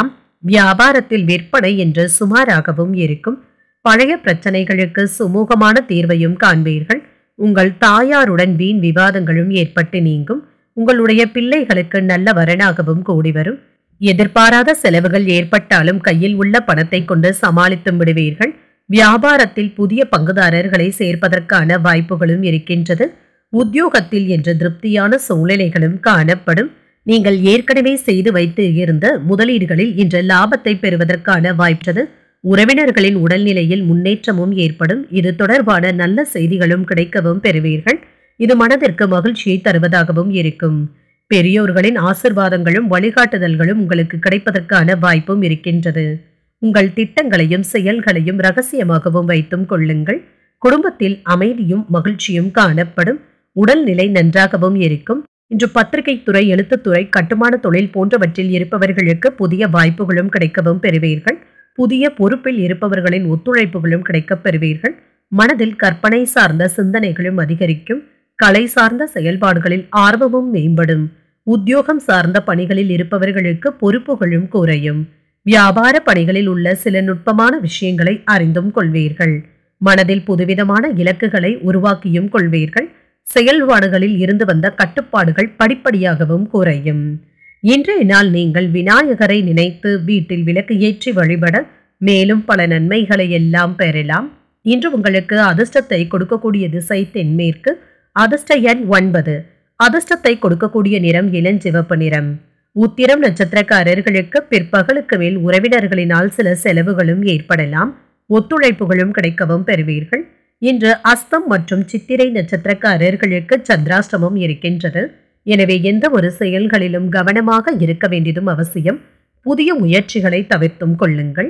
வியாபாரத்தில் விற்பனை என்று சுமாராகவும் இருக்கும். பழைய பிரச்சனைகளுக்கு சுமூகமான தீர்வையும் காண்பீர்கள். உங்கள் தாயாருடன் வீண் விவாதங்களும் ஏற்பட்டு நீங்கும். உங்களுடைய பிள்ளைகளுக்கு நல்ல வரனாகவும் கூடி வரும். எதிர்பாராத செலவுகள் ஏற்பட்டாலும் கையில் உள்ள பணத்தை கொண்டு சமாளித்து விடுவீர்கள். வியாபாரத்தில் புதிய பங்குதாரர்களை சேர்ப்பதற்கான வாய்ப்புகளும் இருக்கின்றது. உத்தியோகத்தில் என்ற திருப்தியான சூழ்நிலைகளும் காணப்படும். நீங்கள் ஏற்கனவே செய்து வைத்து இருந்த முதலீடுகளில் இன்று லாபத்தை பெறுவதற்கான வாய்ப்பது. உறவினர்களின் உடல்நிலையில் முன்னேற்றமும் ஏற்படும். இது தொடர்பான நல்ல செய்திகளும் கிடைக்கவும் பெறுவீர்கள். இது மனதிற்கு மகிழ்ச்சியை தருவதாகவும் இருக்கும். பெரியோர்களின் ஆசிர்வாதங்களும் வழிகாட்டுதல்களும் உங்களுக்கு கிடைப்பதற்கான வாய்ப்பும் இருக்கின்றது. உங்கள் திட்டங்களையும் செயல்களையும் ரகசியமாகவும் வைத்தும் கொள்ளுங்கள். குடும்பத்தில் அமைதியும் மகிழ்ச்சியும் காணப்படும். உடல்நிலை நன்றாகவும் இருக்கும். இன்று பத்திரிகை துறை, எழுத்துத்துறை, கட்டுமான தொழில் போன்றவற்றில் இருப்பவர்களுக்கு புதிய வாய்ப்புகளும் கிடைக்கவும் பெறுவீர்கள். புதிய பொறுப்பில் இருப்பவர்களின் ஒத்துழைப்புகளும் கிடைக்கப் பெறுவீர்கள். மனதில் கற்பனை சார்ந்த சிந்தனைகளும் அதிகரிக்கும். கலை சார்ந்த செயல்பாடுகளில் ஆர்வமும் மேம்படும். உத்தியோகம் சார்ந்த பணிகளில் இருப்பவர்களுக்கு பொறுப்புகளும் குறையும். வியாபார பணிகளில் உள்ள சில நுட்பமான விஷயங்களை அறிந்தும் கொள்வீர்கள். மனதில் புதுவிதமான இலக்குகளை உருவாக்கியும் கொள்வீர்கள். செயல்பாடுகளில் இருந்து வந்த கட்டுப்பாடுகள் படிப்படியாகவும் குறையும். இன்றைய நாள் நீங்கள் விநாயகரை நினைத்து வீட்டில் விளக்கு ஏற்றி வழிபட மேலும் பல நன்மைகளை எல்லாம் பெறலாம். இன்று உங்களுக்கு அதிர்ஷ்டத்தை கொடுக்கக்கூடிய திசை தென்மேற்கு. அதிர்ஷ்ட எண் ஒன்பது. அதிர்ஷ்டத்தை கொடுக்கக்கூடிய நிறம் இளஞ்சிவப்பு நிறம். உத்திரம் நட்சத்திரக்காரர்களுக்கு பிற்பகலுக்கு மேல் உறவினர்களினால் சில செலவுகளும் ஏற்படலாம். ஒத்துழைப்புகளும் கிடைக்கவும் பெறுவீர்கள். இன்று அஸ்தம் மற்றும் சித்திரை நட்சத்திரக்காரர்களுக்கு சந்திராஷ்டமம் இருக்கின்றது. எனவே எந்த ஒரு செயல்களிலும் கவனமாக இருக்க வேண்டியதும் அவசியம். புதிய முயற்சிகளை தவிர்த்தும் கொள்ளுங்கள்.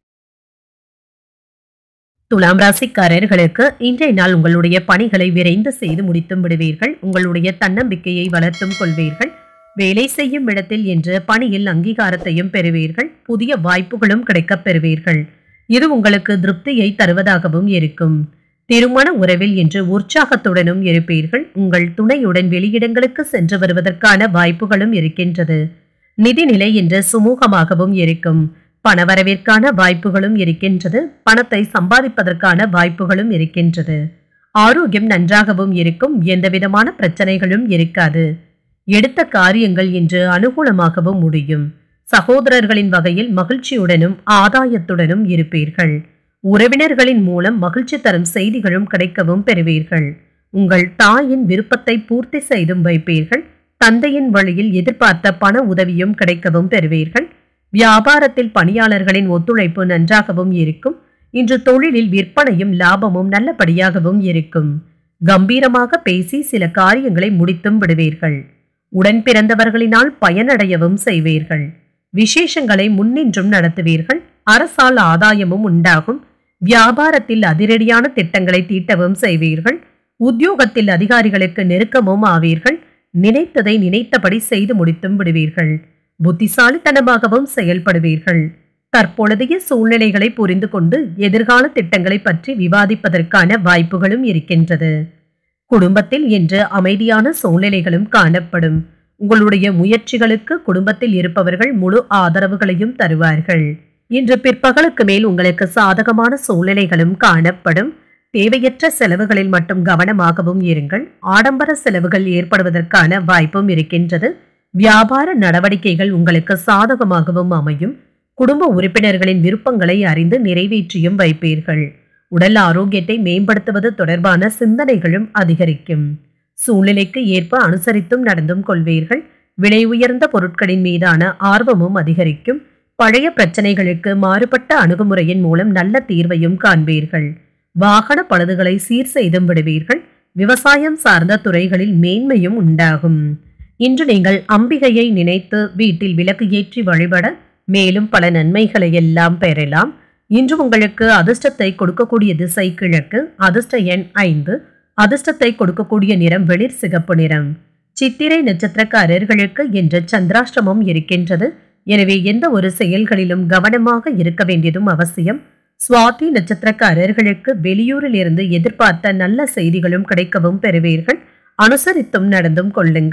துலாம் ராசிக்காரர்களுக்கு இன்றைய நாள் உங்களுடைய பணிகளை விரைந்து செய்து முடித்தும் விடுவீர்கள். உங்களுடைய தன்னம்பிக்கையை வளர்த்தும் கொள்வீர்கள். வேலை செய்யும் இடத்தில் என்று பணியில் அங்கீகாரத்தையும் பெறுவீர்கள். புதிய வாய்ப்புகளும் கிடைக்கப் பெறுவீர்கள். இது உங்களுக்கு திருப்தியை தருவதாகவும் இருக்கும். திருமண உறவில் என்று உற்சாகத்துடனும் இருப்பீர்கள். உங்கள் துணையுடன் வெளியிடங்களுக்கு சென்று வருவதற்கான வாய்ப்புகளும் இருக்கின்றது. நிதிநிலை என்று சுமூகமாகவும் இருக்கும். பணவரவிற்கான வாய்ப்புகளும் இருக்கின்றது. பணத்தை சம்பாதிப்பதற்கான வாய்ப்புகளும் இருக்கின்றது. ஆரோக்கியம் நன்றாகவும் இருக்கும். எந்தவிதமான பிரச்சனைகளும் இருக்காது. எடுத்த காரியங்கள் இன்று அனுகூலமாகவும் முடியும். சகோதரர்களின் வகையில் மகிழ்ச்சியுடனும் ஆதாயத்துடனும் இருப்பீர்கள். உறவினர்களின் மூலம் மகிழ்ச்சி தரும் செய்திகளும் கிடைக்கவும் பெறுவீர்கள். உங்கள் தாயின் விருப்பத்தை பூர்த்தி செய்தும் வைப்பீர்கள். தந்தையின் வழியில் எதிர்பார்த்த பண உதவியும் கிடைக்கவும் பெறுவீர்கள். வியாபாரத்தில் பணியாளர்களின் ஒத்துழைப்பு நன்றாகவும் இருக்கும். இன்று தொழிலில் விற்பனையும் லாபமும் நல்லபடியாகவும் இருக்கும். கம்பீரமாக பேசி சில காரியங்களை முடித்தும் விடுவீர்கள். உடன் பிறந்தவர்களினால் பயனடையவும் செய்வீர்கள். விசேஷங்களை முன்னின்றும் நடத்துவீர்கள். அரசால் ஆதாயமும் உண்டாகும். வியாபாரத்தில் அதிரடியான திட்டங்களை தீட்டவும் செய்வீர்கள். உத்தியோகத்தில் அதிகாரிகளுக்கு நெருக்கமும் ஆவீர்கள். நினைத்ததை நினைத்தபடி செய்து முடித்தும் விடுவீர்கள். புத்திசாலித்தனமாகவும் செயல்படுவீர்கள். தற்பொழுதைய சூழ்நிலைகளை புரிந்து கொண்டு எதிர்கால திட்டங்களை பற்றி விவாதிப்பதற்கான வாய்ப்புகளும் இருக்கின்றது. குடும்பத்தில் என்று அமைதியான சூழ்நிலைகளும் காணப்படும். உங்களுடைய முயற்சிகளுக்கு குடும்பத்தில் இருப்பவர்கள் முழு ஆதரவுகளையும் தருவார்கள். இன்று பிற்பகலுக்கு மேல் உங்களுக்கு சாதகமான சூழ்நிலைகளும் காணப்படும். தேவையற்ற செலவுகளில் மட்டும் கவனமாகவும் இருங்கள். ஆடம்பர செலவுகள் ஏற்படுவதற்கான வாய்ப்பும் இருக்கின்றது. வியாபார நடவடிக்கைகள் உங்களுக்கு சாதகமாகவும் அமையும். குடும்ப உறுப்பினர்களின் விருப்பங்களை அறிந்து நிறைவேற்றியும் வைப்பீர்கள். உடல் ஆரோக்கியத்தை மேம்படுத்துவது தொடர்பான சிந்தனைகளும் அதிகரிக்கும். சூழ்நிலைக்கு ஏற்ப அனுசரித்தும் நடந்தும் கொள்வீர்கள். விலை உயர்ந்த பொருட்களின் மீதான ஆர்வமும் அதிகரிக்கும். பழைய பிரச்சனைகளுக்கு மாறுபட்ட அணுகுமுறையின் மூலம் நல்ல தீர்வையும் காண்பீர்கள். வாகன பழுதுகளை சீர் செய்தும் விடுவீர்கள். விவசாயம் சார்ந்த துறைகளில் மேன்மையும் உண்டாகும். இன்று நீங்கள் அம்பிகையை நினைத்து வீட்டில் விளக்கு ஏற்றி வழிபட மேலும் பல நன்மைகளை எல்லாம் பெறலாம். இன்று உங்களுக்கு அதிர்ஷ்டத்தை கொடுக்கக்கூடிய திசை கிழக்கு. அதிர்ஷ்ட எண் ஐந்து. அதிர்ஷ்டத்தை கொடுக்கக்கூடிய நிறம் வெளிர் சிகப்பு நிறம். சித்திரை நட்சத்திரக்காரர்களுக்கு என்ற சந்திராஷ்டமம் இருக்கின்றது. எனவே எந்த ஒரு செயல்களிலும் கவனமாக இருக்க வேண்டியதும் அவசியம். சுவாதி நட்சத்திரக்காரர்களுக்கு வெளியூரில் இருந்து எதிர்பார்த்த நல்ல செய்திகளும் கிடைக்கவும் பெறுவீர்கள். அனுசரித்தும் நடந்தும் கொள்ளுங்கள்.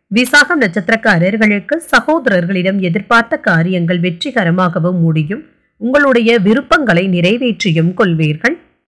விசாகம் நட்சத்திரக்காரர்களுக்கு சகோதரர்களிடம் எதிர்பார்த்த காரியங்கள் வெற்றிகரமாகவும் முடியும். உங்களுடைய விருப்பங்களை நிறைவேற்றியும் கொள்வீர்கள்.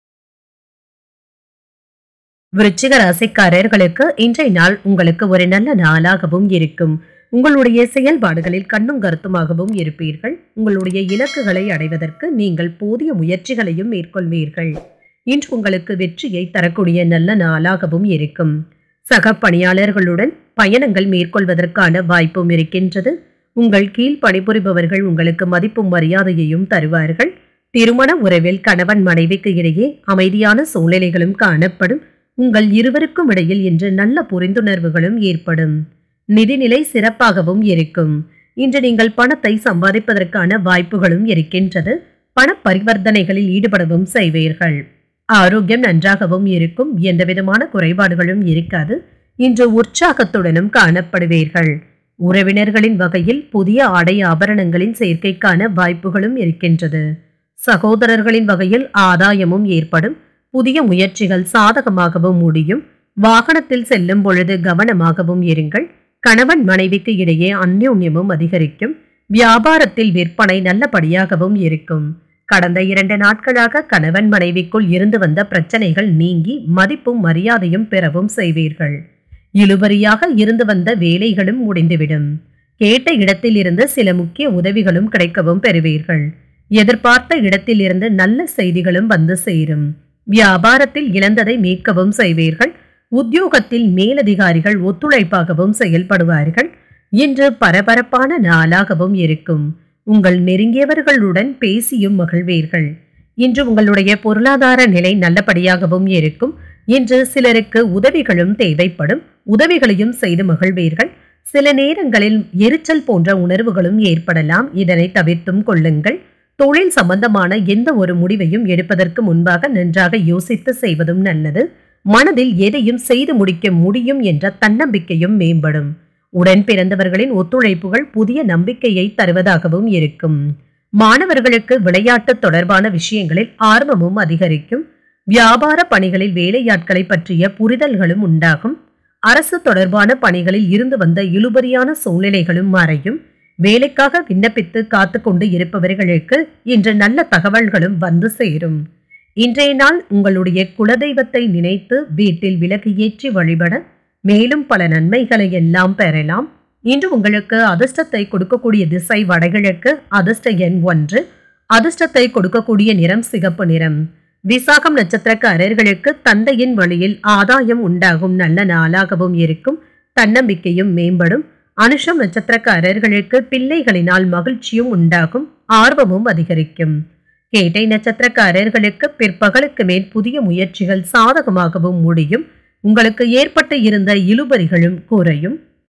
விருச்சிக ராசிக்காரர்களுக்கு இன்றைய நாள் உங்களுக்கு ஒரு நல்ல நாளாகவும் இருக்கும். உங்களுடைய செயல்பாடுகளில் கண்ணும் கருத்துமாகவும் இருப்பீர்கள். உங்களுடைய இலக்குகளை அடைவதற்கு நீங்கள் போதிய முயற்சிகளையும் மேற்கொள்வீர்கள். இன்று உங்களுக்கு வெற்றியை தரக்கூடிய நல்ல நாளாகவும் இருக்கும். சக பணியாளர்களுடன் பயணங்கள் மேற்கொள்வதற்கான வாய்ப்பும் இருக்கின்றது. உங்கள் கீழ் பணிபுரிபவர்கள் உங்களுக்கு மதிப்பும் மரியாதையையும் தருவார்கள். திருமண உறவில் கணவன் மனைவிக்கு இடையே அமைதியான சூழ்நிலைகளும் காணப்படும். உங்கள் இருவருக்கும் இடையில் இன்று நல்ல புரிந்துணர்வுகளும் ஏற்படும். நிதிநிலை சிறப்பாகவும் இருக்கும். இன்று நீங்கள் பணத்தை சம்பாதிப்பதற்கான வாய்ப்புகளும் இருக்கின்றது. பண பரிவர்த்தனைகளில் ஈடுபடவும் செய்வீர்கள். ஆரோக்கியம் நன்றாகவும் இருக்கும். எந்த விதமான குறைபாடுகளும் இருக்காது. இன்று உற்சாகத்துடனும் காணப்படுவீர்கள். உறவினர்களின் வகையில் புதிய ஆடை ஆபரணங்களின் சேர்க்கைக்கான வாய்ப்புகளும் இருக்கின்றது. சகோதரர்களின் வகையில் ஆதாயமும் ஏற்படும். புதிய முயற்சிகள் சாதகமாகவும் முடியும். வாகனத்தில் செல்லும் பொழுது கவனமாகவும் இருங்கள். கணவன் மனைவிக்கு இடையே அந்யோன்யமும் அதிகரிக்கும். வியாபாரத்தில் விற்பனை நல்லபடியாகவும் இருக்கும். கடந்த இரண்டு நாட்களாக கணவன் மனைவிக்குள் இருந்து வந்த பிரச்சனைகள் நீங்கி மதிப்பும் மரியாதையும் பெறவும் செய்வீர்கள். இழுபறியாக இருந்து வந்த வேலைகளும் முடிந்துவிடும். கேட்ட இடத்தில் இருந்து சில முக்கிய உதவிகளும் கிடைக்கவும் பெறுவீர்கள். எதிர்பார்த்த இடத்தில் இருந்து நல்ல செய்திகளும் வந்து சேரும். வியாபாரத்தில் இழந்ததை மீட்கவும் செய்வீர்கள். உத்தியோகத்தில் மேலதிகாரிகள் ஒத்துழைப்பாகவும் செயல்படுவார்கள். இன்று பரபரப்பான நாளாகவும் இருக்கும். உங்கள் நெருங்கியவர்களுடன் பேசியும் மகிழ்வீர்கள். இன்று உங்களுடைய பொருளாதார நிலை நல்லபடியாகவும் இருக்கும். இன்று சிலருக்கு உதவிகளும் தேவைப்படும். உதவிகளையும் செய்து மகிழ்வீர்கள். சில நேரங்களில் எரிச்சல் போன்ற உணர்வுகளும் ஏற்படலாம். இதனை தவிர்த்தும் கொள்ளுங்கள். தொழில் சம்பந்தமான எந்த ஒரு முடிவையும் எடுப்பதற்கு முன்பாக நன்றாக யோசித்து செய்வதும் நல்லது. மனதில் எதையும் செய்து முடிக்க முடியும் என்ற தன்னம்பிக்கையும் மேம்படும். உடன் பிறந்தவர்களின் ஒத்துழைப்புகள் புதிய நம்பிக்கையை தருவதாகவும் இருக்கும். மாணவர்களுக்கு விளையாட்டு தொடர்பான விஷயங்களில் ஆர்வமும் அதிகரிக்கும். வியாபார பணிகளில் வேலையாட்களை பற்றிய புரிதல்களும் உண்டாகும். அரசு தொடர்பான பணிகளில் இருந்து வந்த இழுபறியான சூழ்நிலைகளும் மறையும். வேலைக்காக விண்ணப்பித்து காத்து கொண்டு இருப்பவர்களுக்கு இன்று நல்ல தகவல்களும் வந்து சேரும். இன்றைய நாள் உங்களுடைய குலதெய்வத்தை நினைத்து வீட்டில் விளக்கு ஏற்றி வழிபட மேலும் பல நன்மைகளை எல்லாம் பெறலாம். இன்று உங்களுக்கு அதிர்ஷ்டத்தை கொடுக்கக்கூடிய திசை வடகிழக்கு. அதிர்ஷ்ட எண் ஒன்று. அதிர்ஷ்டத்தை கொடுக்கக்கூடிய நிறம் சிகப்பு நிறம். விசாகம் நட்சத்திரக்காரர்களுக்கு தந்தையின் வழியில் ஆதாயம் உண்டாகும் நல்ல நாளாகவும் இருக்கும். தன்னம்பிக்கையும் மேம்படும். அனுஷம் நட்சத்திரக்காரர்களுக்கு பிள்ளைகளினால் மகிழ்ச்சியும் உண்டாகும். ஆர்வமும் அதிகரிக்கும். கேட்டை நட்சத்திரக்காரர்களுக்கு பிற்பகலுக்கு மேல் புதிய முயற்சிகள் சாதகமாகவும் முடியும். உங்களுக்கு ஏற்பட்டு இருந்த இழுபறிகளும் குறையும்.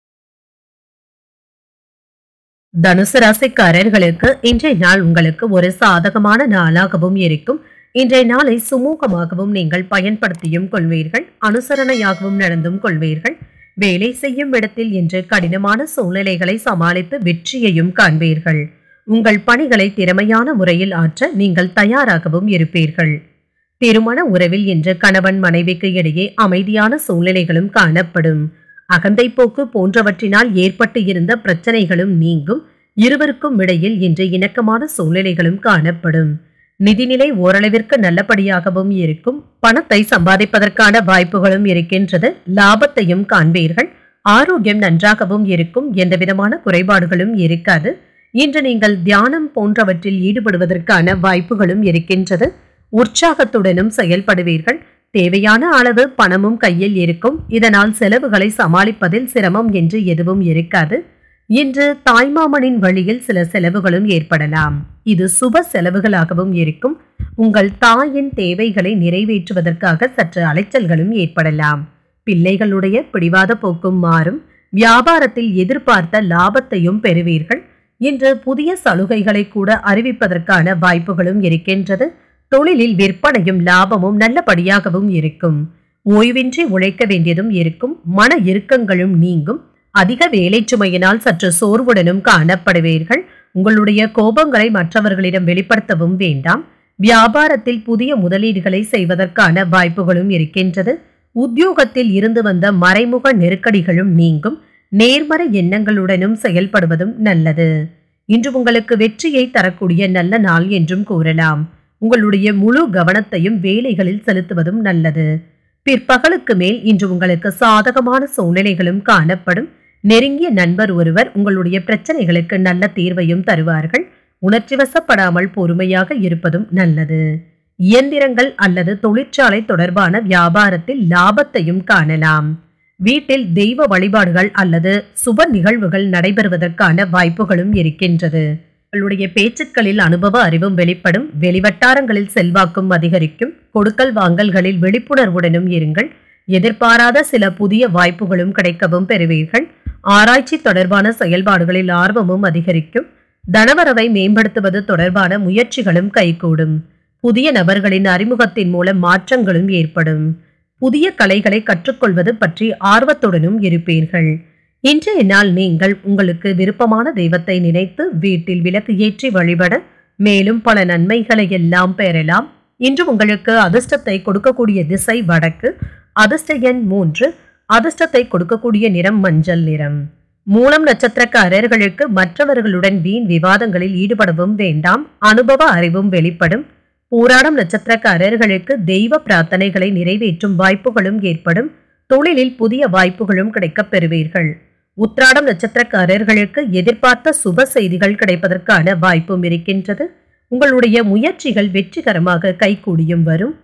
தனுசு ராசிக்காரர்களுக்கு இன்றைய நாள் உங்களுக்கு ஒரு சாதகமான நாளாகவும் இருக்கும். இன்றைய நாளை சுமூகமாகவும் நீங்கள் பயன்படுத்தியும் கொள்வீர்கள். அனுசரணையாகவும் நடந்தும் கொள்வீர்கள். வேலை செய்யும் இடத்தில் இன்று கடினமான சூழ்நிலைகளை சமாளித்து வெற்றியையும் காண்பீர்கள். உங்கள் பணிகளை திறமையான முறையில் ஆற்ற நீங்கள் தயாராகவும் இருப்பீர்கள். திருமண உறவில் இன்று கணவன் மனைவிக்கு இடையே அமைதியான சூழ்நிலைகளும் காணப்படும். அகந்தை போக்கு போன்றவற்றினால் ஏற்பட்டு இருந்த பிரச்சனைகளும் நீங்கும். இருவருக்கும் இடையில் இன்று இணக்கமான சூழ்நிலைகளும் காணப்படும். நிதிநிலை ஓரளவிற்கு நல்லபடியாகவும் இருக்கும். பணத்தை சம்பாதிப்பதற்கான வாய்ப்புகளும் இருக்கின்றது. லாபத்தையும் காண்பீர்கள். ஆரோக்கியம் நன்றாகவும் இருக்கும். எந்த விதமான குறைபாடுகளும் இருக்காது. இன்று நீங்கள் தியானம் போன்றவற்றில் ஈடுபடுவதற்கான வாய்ப்புகளும் இருக்கின்றது. உற்சாகத்துடனும் செயல்படுவீர்கள். தேவையான அளவு பணமும் கையில் இருக்கும். இதனால் செலவுகளை சமாளிப்பதில் சிரமம் என்று எதுவும் இருக்காது. இன்று தாய்மாமனின் வழியில் சில செலவுகளும் ஏற்படலாம். இது சுப செலவுகளாகவும் இருக்கும். உங்கள் தாயின் தேவைகளை நிறைவேற்றுவதற்காக சற்று அலைச்சல்களும் ஏற்படலாம். பிள்ளைகளுடைய பிடிவாத போக்கும் மாறும். வியாபாரத்தில் எதிர்பார்த்த லாபத்தையும் பெறுவீர்கள். இன்று புதிய சலுகைகளை கூட அறிவிப்பதற்கான வாய்ப்புகளும் இருக்கின்றது. தொழிலில் விற்பனையும் லாபமும் நல்லபடியாகவும் இருக்கும். ஓய்வின்றி உழைக்க வேண்டியதும் இருக்கும். மன இறுக்கங்களும் நீங்கும். அதிக வேலை சுமையினால் சற்று சோர்வுடனும் காணப்படுவீர்கள். உங்களுடைய கோபங்களை மற்றவர்களிடம் வெளிப்படுத்தவும் வேண்டாம். வியாபாரத்தில் புதிய முதலீடுகளை செய்வதற்கான வாய்ப்புகளும் இருக்கின்றது. உத்தியோகத்தில் இருந்து வந்த மறைமுக நெருக்கடிகளும் நீங்கும். நேர்மறை எண்ணங்களுடனும் செயல்படுவதும் நல்லது. இன்று உங்களுக்கு வெற்றியை தரக்கூடிய நல்ல நாள் என்றும் கூறலாம். உங்களுடைய முழு கவனத்தையும் வேலைகளில் செலுத்துவதும் நல்லது. பிற்பகலுக்கு மேல் இன்று உங்களுக்கு சாதகமான சூழ்நிலைகளும் காணப்படும். நெருங்கிய நண்பர் ஒருவர் உங்களுடைய பிரச்சனைகளுக்கு நல்ல தீர்வையும் தருவார்கள். உணர்ச்சி வசப்படாமல் பொறுமையாக இருப்பதும் நல்லது. இயந்திரங்கள் அல்லது தொழிற்சாலை தொடர்பான வியாபாரத்தில் லாபத்தையும் காணலாம். வீட்டில் தெய்வ வழிபாடுகள் அல்லது சுப நிகழ்வுகள் நடைபெறுவதற்கான வாய்ப்புகளும் இருக்கின்றது. உங்களுடைய பேச்சுக்களில் அனுபவ அறிவும் வெளிப்படும். வெளிவட்டாரங்களில் செல்வாக்கும் அதிகரிக்கும். கொடுக்கல் வாங்கல்களில் விழிப்புணர்வுடனும் இருங்கள். எதிர்பாராத சில புதிய வாய்ப்புகளும் கிடைக்கவும் பெறுவீர்கள். ஆராய்ச்சி தொடர்பான செயல்பாடுகளில் ஆர்வமும் அதிகரிக்கும். தனவரவை மேம்படுத்துவது தொடர்பான முயற்சிகளும் கைகூடும். புதிய நபர்களின் அறிமுகத்தின் மூலம் மாற்றங்களும் ஏற்படும். புதிய கலைகளை கற்றுக்கொள்வது பற்றி ஆர்வத்துடனும் இருப்பீர்கள். இன்றைய நாள் நீங்கள் உங்களுக்கு விருப்பமான தெய்வத்தை நினைத்து வீட்டில் விளக்கு ஏற்றி வழிபட மேலும் பல நன்மைகளை எல்லாம் பெறலாம். இன்று உங்களுக்கு அதிர்ஷ்டத்தை கொடுக்கக்கூடிய திசை வடக்கு. அதிர்ஷ்ட எண் மூன்று. அதிர்ஷ்டத்தை கொடுக்கக்கூடிய நிறம் மஞ்சள் நிறம். மூலம் நட்சத்திரக்காரர்களுக்கு மற்றவர்களுடன் வீண் விவாதங்களில் ஈடுபடவும் வேண்டாம். அனுபவ அறிவும் வெளிப்படும். பூராடம் நட்சத்திரக்காரர்களுக்கு தெய்வ பிரார்த்தனைகளை நிறைவேற்றும் வாய்ப்புகளும் ஏற்படும். தொழிலில் புதிய வாய்ப்புகளும் கிடைக்கப் பெறுவீர்கள். உத்திராடம் நட்சத்திரக்காரர்களுக்கு எதிர்பார்த்த சுப செய்திகள் கிடைப்பதற்கான வாய்ப்பும் இருக்கின்றது. உங்களுடைய முயற்சிகள் வெற்றிகரமாக கைகூடியும் வரும்.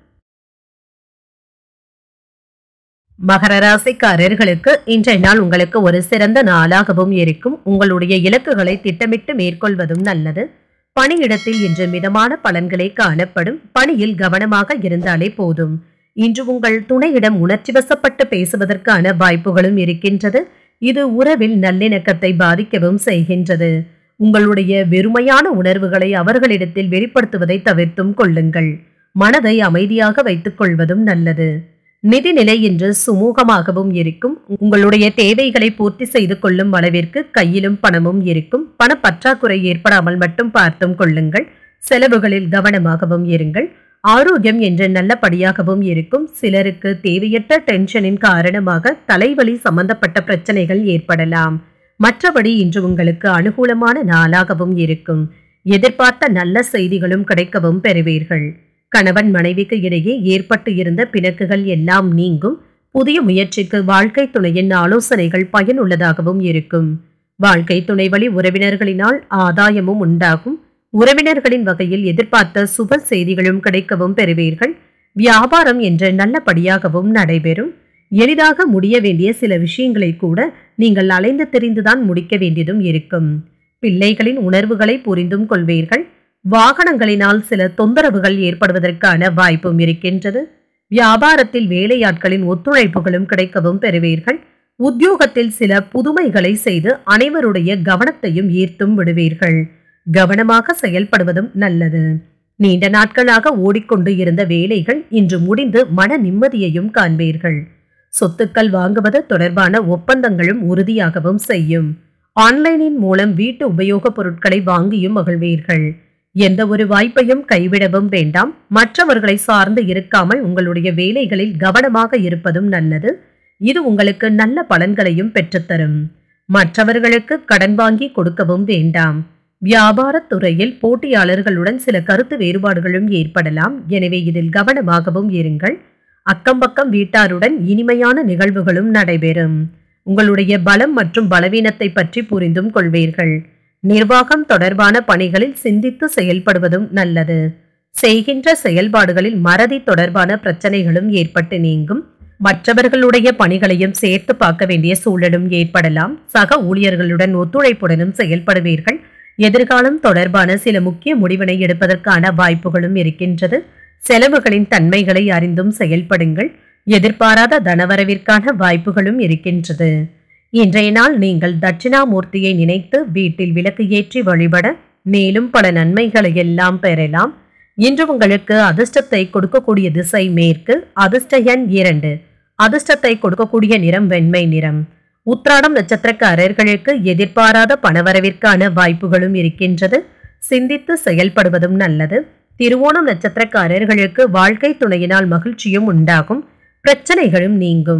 மகர ராசிக்காரர்களுக்கு இன்றைய நாள் உங்களுக்கு ஒரு சிறந்த நாளாகவும் இருக்கும். உங்களுடைய இலக்குகளை திட்டமிட்டு மேற்கொள்வதும் நல்லது. பணியிடத்தில் இன்று மிதமான பலன்களே காணப்படும். பணியில் கவனமாக இருந்தாலே போதும். இன்று உங்கள் துணையிடம் உணர்ச்சி வசப்பட்டு பேசுவதற்கான வாய்ப்புகளும் இருக்கின்றது. இது உறவில் நல்லிணக்கத்தை பாதிக்கவும் செய்கின்றது. உங்களுடைய வெறுமையான உணர்வுகளை அவர்களிடத்தில் வெளிப்படுத்துவதை தவிர்த்தும் கொள்ளுங்கள். மனதை அமைதியாக வைத்துக் கொள்வதும் நல்லது. நிதிநிலை இன்று சுமூகமாகவும் இருக்கும். உங்களுடைய தேவைகளை பூர்த்தி செய்து கொள்ளும் அளவிற்கு கையிலும் பணமும் இருக்கும். பணப்பற்றாக்குறை ஏற்படாமல் மட்டும் பார்த்தும் கொள்ளுங்கள். செலவுகளில் கவனமாகவும் இருங்கள். ஆரோக்கியம் என்று நல்லபடியாகவும் இருக்கும். சிலருக்கு தேவையற்ற டென்ஷனின் காரணமாக தலைவலி சம்பந்தப்பட்ட பிரச்சனைகள் ஏற்படலாம். மற்றபடி இன்று உங்களுக்கு அனுகூலமான நாளாகவும் இருக்கும். எதிர்பார்த்த நல்ல செய்திகளும் கிடைக்கவும் பெறுவீர்கள். கணவன் மனைவிக்கு இடையே ஏற்பட்டு இருந்த பிணக்குகள் எல்லாம் நீங்கும். புதிய முயற்சிக்கு வாழ்க்கை துணையின் ஆலோசனைகள் பயனுள்ளதாகவும் இருக்கும். வாழ்க்கை துணை வழி உறவினர்களினால் ஆதாயமும் உண்டாகும். உறவினர்களின் வகையில் எதிர்பார்த்த சுப செய்திகளும் கிடைக்கவும் பெறுவீர்கள். வியாபாரம் என்று நல்லபடியாகவும் நடைபெறும். எளிதாக முடிய வேண்டிய சில விஷயங்களை கூட நீங்கள் அலைந்து தெரிந்துதான் முடிக்க வேண்டியதும் இருக்கும். பிள்ளைகளின் உணர்வுகளை புரிந்தும் கொள்வீர்கள். வாகனங்களினால் சில தொந்தரவுகள் ஏற்படுவதற்கான வாய்ப்பும் இருக்கின்றது. வியாபாரத்தில் வேலையாட்களின் ஒத்துழைப்புகளும் கிடைக்கவும் பெறுவீர்கள். உத்தியோகத்தில் சில புதுமைகளை செய்து அனைவருடைய கவனத்தையும் ஈர்த்தும் விடுவீர்கள். கவனமாக செயல்படுவதும் நல்லது. நீண்ட நாட்களாக ஓடிக்கொண்டு இருந்த வேலைகள் இன்று முடிந்து மன நிம்மதியையும் காண்பீர்கள். சொத்துக்கள் வாங்குவது தொடர்பான ஒப்பந்தங்களும் உறுதியாகவும் செய்யும். ஆன்லைனின் மூலம் வீட்டு உபயோகப் பொருட்களை வாங்கியும் மகிழ்வீர்கள். எந்த ஒரு வாய்ப்பையும் கைவிடவும் வேண்டாம். மற்றவர்களை சார்ந்து இருக்காமல் உங்களுடைய வேலைகளில் கவனமாக இருப்பதும் நல்லது. இது உங்களுக்கு நல்ல பலன்களையும் பெற்றுத்தரும். மற்றவர்களுக்கு கடன் வாங்கி கொடுக்கவும் வேண்டாம். வியாபாரத் துறையில் போட்டியாளர்களுடன் சில கருத்து வேறுபாடுகளும் ஏற்படலாம். எனவே இதில் கவனமாகவும் இருங்கள். அக்கம்பக்கம் வீட்டாருடன் இனிமையான நிகழ்வுகளும் நடைபெறும். உங்களுடைய பலம் மற்றும் பலவீனத்தை பற்றி புரிந்தும் கொள்வீர்கள். நிர்வாகம் தொடர்பான பணிகளில் சிந்தித்து செயல்படுவதும் நல்லது. செய்கின்ற செயல்பாடுகளில் மறதி தொடர்பான பிரச்சனைகளும் ஏற்பட்டு நீங்கும். மற்றவர்களுடைய பணிகளையும் சேர்த்து பார்க்க வேண்டிய சூழலும் ஏற்படலாம். சக ஊழியர்களுடன் ஒத்துழைப்புடனும் செயல்படுவீர்கள். எதிர்காலம் தொடர்பான சில முக்கிய முடிவினை எடுப்பதற்கான வாய்ப்புகளும் இருக்கின்றது. செலவுகளின் தன்மைகளை அறிந்தும் செயல்படுங்கள். எதிர்பாராத தனவரவிற்கான வாய்ப்புகளும் இருக்கின்றது. இன்றைய நாள் நீங்கள் தட்சிணாமூர்த்தியை நினைத்து வீட்டில் விளக்கு ஏற்றி வழிபட மேலும் பல நன்மைகளை எல்லாம் பெறலாம். இன்று உங்களுக்கு அதிர்ஷ்டத்தை கொடுக்கக்கூடிய திசை மேற்கு. அதிர்ஷ்ட எண் இரண்டு. அதிர்ஷ்டத்தை கொடுக்கக்கூடிய நிறம் வெண்மை நிறம். உத்திராடம் நட்சத்திரக்காரர்களுக்கு எதிர்பாராத பணவரவிற்கான வாய்ப்புகளும் இருக்கின்றது. சிந்தித்து செயல்படுவதும் நல்லது. திருவோணம் நட்சத்திரக்காரர்களுக்கு வாழ்க்கை துணையினால் மகிழ்ச்சியும் உண்டாகும். பிரச்சனைகளும் நீங்கும்.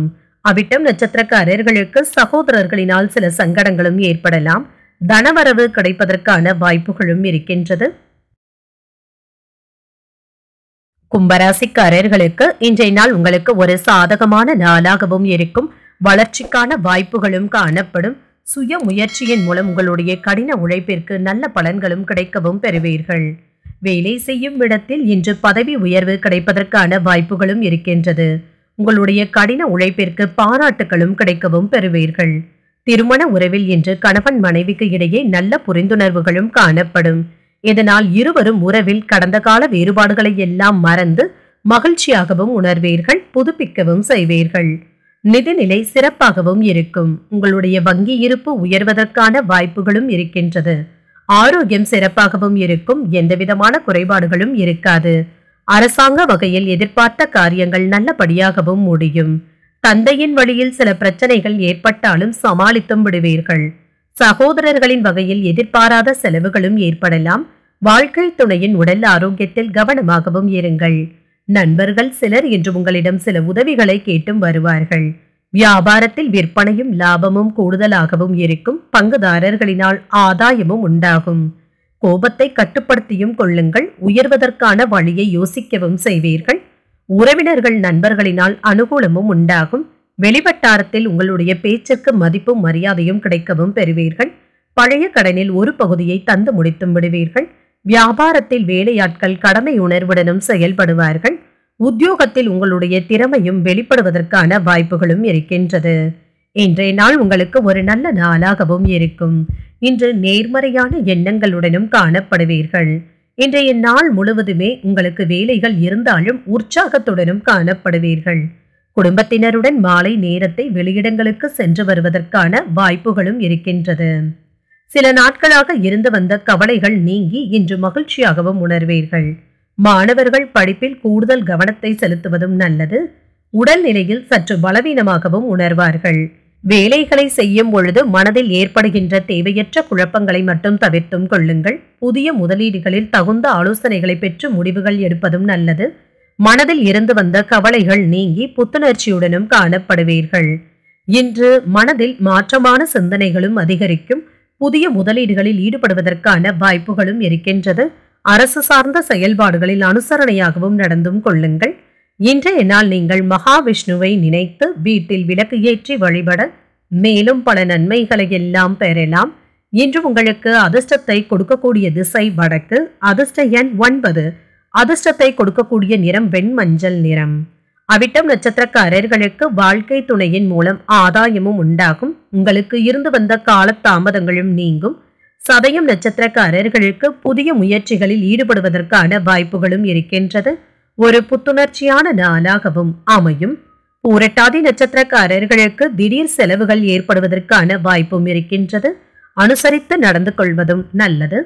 அவிட்டம் நட்சத்திரக்காரர்களுக்கு சகோதரர்களினால் சில சங்கடங்களும் ஏற்படலாம். தனவரவு கிடைப்பதற்கான வாய்ப்புகளும் இருக்கின்றது. கும்பராசிக்காரர்களுக்கு இன்றைய நாள் உங்களுக்கு ஒரு சாதகமான நாளாகவும் இருக்கும். வளர்ச்சிக்கான வாய்ப்புகளும் காணப்படும். சுய முயற்சியின் மூலம் உங்களுடைய கடின உழைப்பிற்கு நல்ல பலன்களும் கிடைக்கவும் பெறுவீர்கள். வேலை செய்யும் இடத்தில் இன்று பதவி உயர்வு கிடைப்பதற்கான வாய்ப்புகளும் இருக்கின்றது. உங்களுடைய கடின உழைப்பிற்கு பாராட்டுகளும் கிடைக்கவும் பெறுவீர்கள். திருமண உறவில் இன்று கணவன் மனைவிக்கு இடையே நல்ல புரிந்துணர்வுகளும் காணப்படும். இதனால் இருவரும் உறவில் கடந்த கால வேறுபாடுகளை எல்லாம் மறந்து மகிழ்ச்சியாகவும் உணர்வீர்கள். புதுப்பிக்கவும் செய்வீர்கள். நிதிநிலை சிறப்பாகவும் இருக்கும். உங்களுடைய வங்கி இருப்பு உயர்வதற்கான வாய்ப்புகளும் இருக்கின்றது. ஆரோக்கியம் சிறப்பாகவும் இருக்கும். எந்தவிதமான குறைபாடுகளும் இருக்காது. அரசாங்க வகையில் எதிர்பார்த்த காரியங்கள் நல்லபடியாகவும் முடியும். தந்தையின் வழியில் சில பிரச்சனைகள் ஏற்பட்டாலும் சமாளித்தும் விடுவீர்கள். சகோதரர்களின் வகையில் எதிர்பாராத செலவுகளும் ஏற்படலாம். வாழ்க்கை துணையின் உடல் ஆரோக்கியத்தில் கவனமாகவும் இருங்கள். நண்பர்கள் சிலர் இன்று உங்களிடம் சில உதவிகளை கேட்டும் வருவார்கள். வியாபாரத்தில் விற்பனையும் லாபமும் கூடுதலாகவும் இருக்கும். பங்குதாரர்களினால் ஆதாயமும் உண்டாகும். கோபத்தை கட்டுப்படுத்தியும் கொள்ளுங்கள். உயர்வதற்கான வழியை யோசிக்கவும் செய்வீர்கள். உறவினர்கள் நண்பர்களினால் அனுகூலமும் உண்டாகும். வெளிவட்டாரத்தில் உங்களுடைய பேச்சிற்கு மதிப்பும் மரியாதையும் கிடைக்கவும் பெறுவீர்கள். பழைய கடனில் ஒரு பகுதியை தந்து முடித்தும் விடுவீர்கள். வியாபாரத்தில் வேலையாட்கள் கடமை உணர்வுடனும் செயல்படுவார்கள். உத்தியோகத்தில் உங்களுடைய திறமையும் வெளிப்படுவதற்கான வாய்ப்புகளும் இருக்கின்றது. இன்றைய நாள் உங்களுக்கு ஒரு நல்ல நாளாகவும் இருக்கும். இன்று நேர்மறையான எண்ணங்களுடனும் காணப்படுவீர்கள். இன்றைய நாள் முழுவதுமே உங்களுக்கு வேலைகள் இருந்தாலும் உற்சாகத்துடனும் காணப்படுவீர்கள். குடும்பத்தினருடன் மாலை நேரத்தை வெளியிடங்களுக்கு சென்று வருவதற்கான வாய்ப்புகளும் இருக்கின்றது. சில நாட்களாக இருந்து வந்த கவலைகள் நீங்கி இன்று மகிழ்ச்சியாகவும் உணர்வீர்கள். மாணவர்கள் படிப்பில் கூடுதல் கவனத்தை செலுத்துவதும் நல்லது. உடல்நிலையில் சற்று பலவீனமாகவும் உணர்வார்கள். வேலைகளை செய்யும் பொழுது மனதில் ஏற்படுகின்ற தேவையற்ற குழப்பங்களை மட்டும் தவிர்த்தும் கொள்ளுங்கள். புதிய முதலீடுகளில் தகுந்த ஆலோசனைகளை பெற்று முடிவுகள் எடுப்பதும் நல்லது. மனதில் இருந்து வந்த கவலைகள் நீங்கி புத்துணர்ச்சியுடனும் காணப்படுவீர்கள். இன்று மனதில் மாற்றமான சிந்தனைகளும் அதிகரிக்கும். புதிய முதலீடுகளில் ஈடுபடுவதற்கான வாய்ப்புகளும் இருக்கின்றது. அரசு சார்ந்த செயல்பாடுகளில் அனுசரணையாகவும் நடந்தும் கொள்ளுங்கள். இன்றைய நாள் நீங்கள் மகாவிஷ்ணுவை நினைத்து வீட்டில் விளக்கு ஏற்றி வழிபட மேலும் பல நன்மைகளை எல்லாம் பெறலாம். இன்று உங்களுக்கு அதிர்ஷ்டத்தை கொடுக்கக்கூடிய திசை வடக்கு. அதிர்ஷ்ட எண் ஒன்பது. அதிர்ஷ்டத்தை கொடுக்கக்கூடிய நிறம் வெண்மஞ்சள் நிறம். அவிட்டம் நட்சத்திரக்காரர்களுக்கு வாழ்க்கை துணையின் மூலம் ஆதாயமும் உண்டாகும். உங்களுக்கு இருந்து வந்த கால தாமதங்களும் நீங்கும். சதயம் நட்சத்திரக்காரர்களுக்கு புதிய முயற்சிகளில் ஈடுபடுவதற்கான வாய்ப்புகளும் இருக்கின்றது. ஒரு புத்துணர்ச்சியான நாளாகவும் அமையும். பூரட்டாதி நட்சத்திரக்காரர்களுக்கு திடீர் செலவுகள் ஏற்படுவதற்கான வாய்ப்பும் இருக்கின்றது. அனுசரித்து நடந்து கொள்வதும் நல்லது.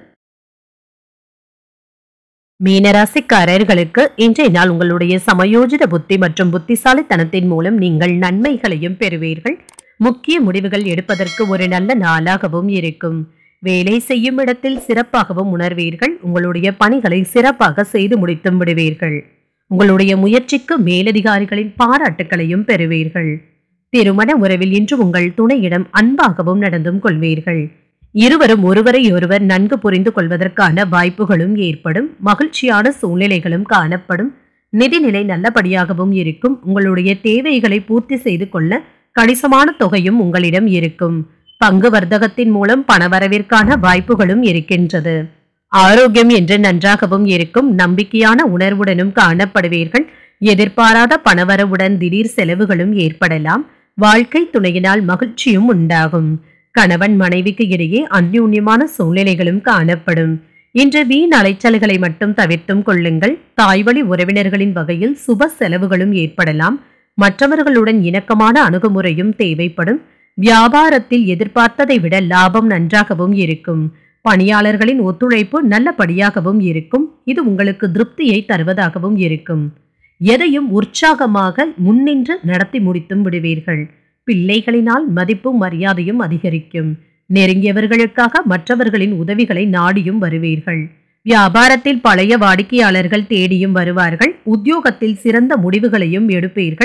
மீனராசிக்காரர்களுக்கு இன்றைய நாள் உங்களுடைய சமயோஜித புத்தி மற்றும் புத்திசாலித்தனத்தின் மூலம் நீங்கள் நன்மைகளையும் பெறுவீர்கள். முக்கிய முடிவுகள் எடுப்பதற்கு ஒரு நல்ல நாளாகவும் இருக்கும். வேலை செய்யும் இடத்தில் சிறப்பாகவும் உணர்வீர்கள். உங்களுடைய பணிகளை சிறப்பாக செய்து முடித்தும் விடுவீர்கள். உங்களுடைய முயற்சிக்கு மேலதிகாரிகளின் பாராட்டுகளையும் பெறுவீர்கள். திருமண உறவில் இன்று உங்கள் துணையிடம் அன்பாகவும் நடந்தும் கொள்வீர்கள். இருவரும் ஒருவரை ஒருவர் நன்கு புரிந்து கொள்வதற்கான வாய்ப்புகளும் ஏற்படும். மகிழ்ச்சியான சூழ்நிலைகளும் காணப்படும். நிதிநிலை நல்லபடியாகவும் இருக்கும். உங்களுடைய தேவைகளை பூர்த்தி செய்து கொள்ள கணிசமான தொகையும் உங்களிடம் இருக்கும். பங்கு வர்த்தகத்தின் மூலம் பணவரவிற்கான வாய்ப்புகளும் இருக்கின்றது. ஆரோக்கியம் என்று நன்றாகவும் இருக்கும். நம்பிக்கையான உணர்வுடனும் காணப்படுவீர்கள். எதிர்பாராத பணவரவுடன் திடீர் செலவுகளும் ஏற்படலாம். வாழ்க்கை துணையினால் மகிழ்ச்சியும் உண்டாகும். கணவன் மனைவிக்கு இடையே அந்யோன்யமான சூழ்நிலைகளும் காணப்படும். இன்று வீண் அலைச்சல்களை மட்டும் தவிர்த்தும் கொள்ளுங்கள். தாய்வழி உறவினர்களின் வகையில் சுப செலவுகளும் ஏற்படலாம். மற்றவர்களுடன் இணக்கமான அணுகுமுறையும் தேவைப்படும். வியாபாரத்தில் எதிர்பார்த்ததை விட லாபம் நன்றாகவும் இருக்கும். பணியாளர்களின் ஒத்துழைப்பு நல்லபடியாகவும் இருக்கும். இது உங்களுக்கு திருப்தியை தருவதாகவும் இருக்கும். எதையும் உற்சாகமாக முன்னின்று நடத்தி முடித்தும் விடுவீர்கள். பிள்ளைகளினால் மதிப்பும் மரியாதையும் அதிகரிக்கும். நெருங்கியவர்களுக்காக மற்றவர்களின் உதவிகளை நாடியும் வருவீர்கள். வியாபாரத்தில் பழைய வாடிக்கையாளர்கள் தேடியும் வருவார்கள். உத்தியோகத்தில் சிறந்த முடிவுகளையும் எடுப்பீர்கள்.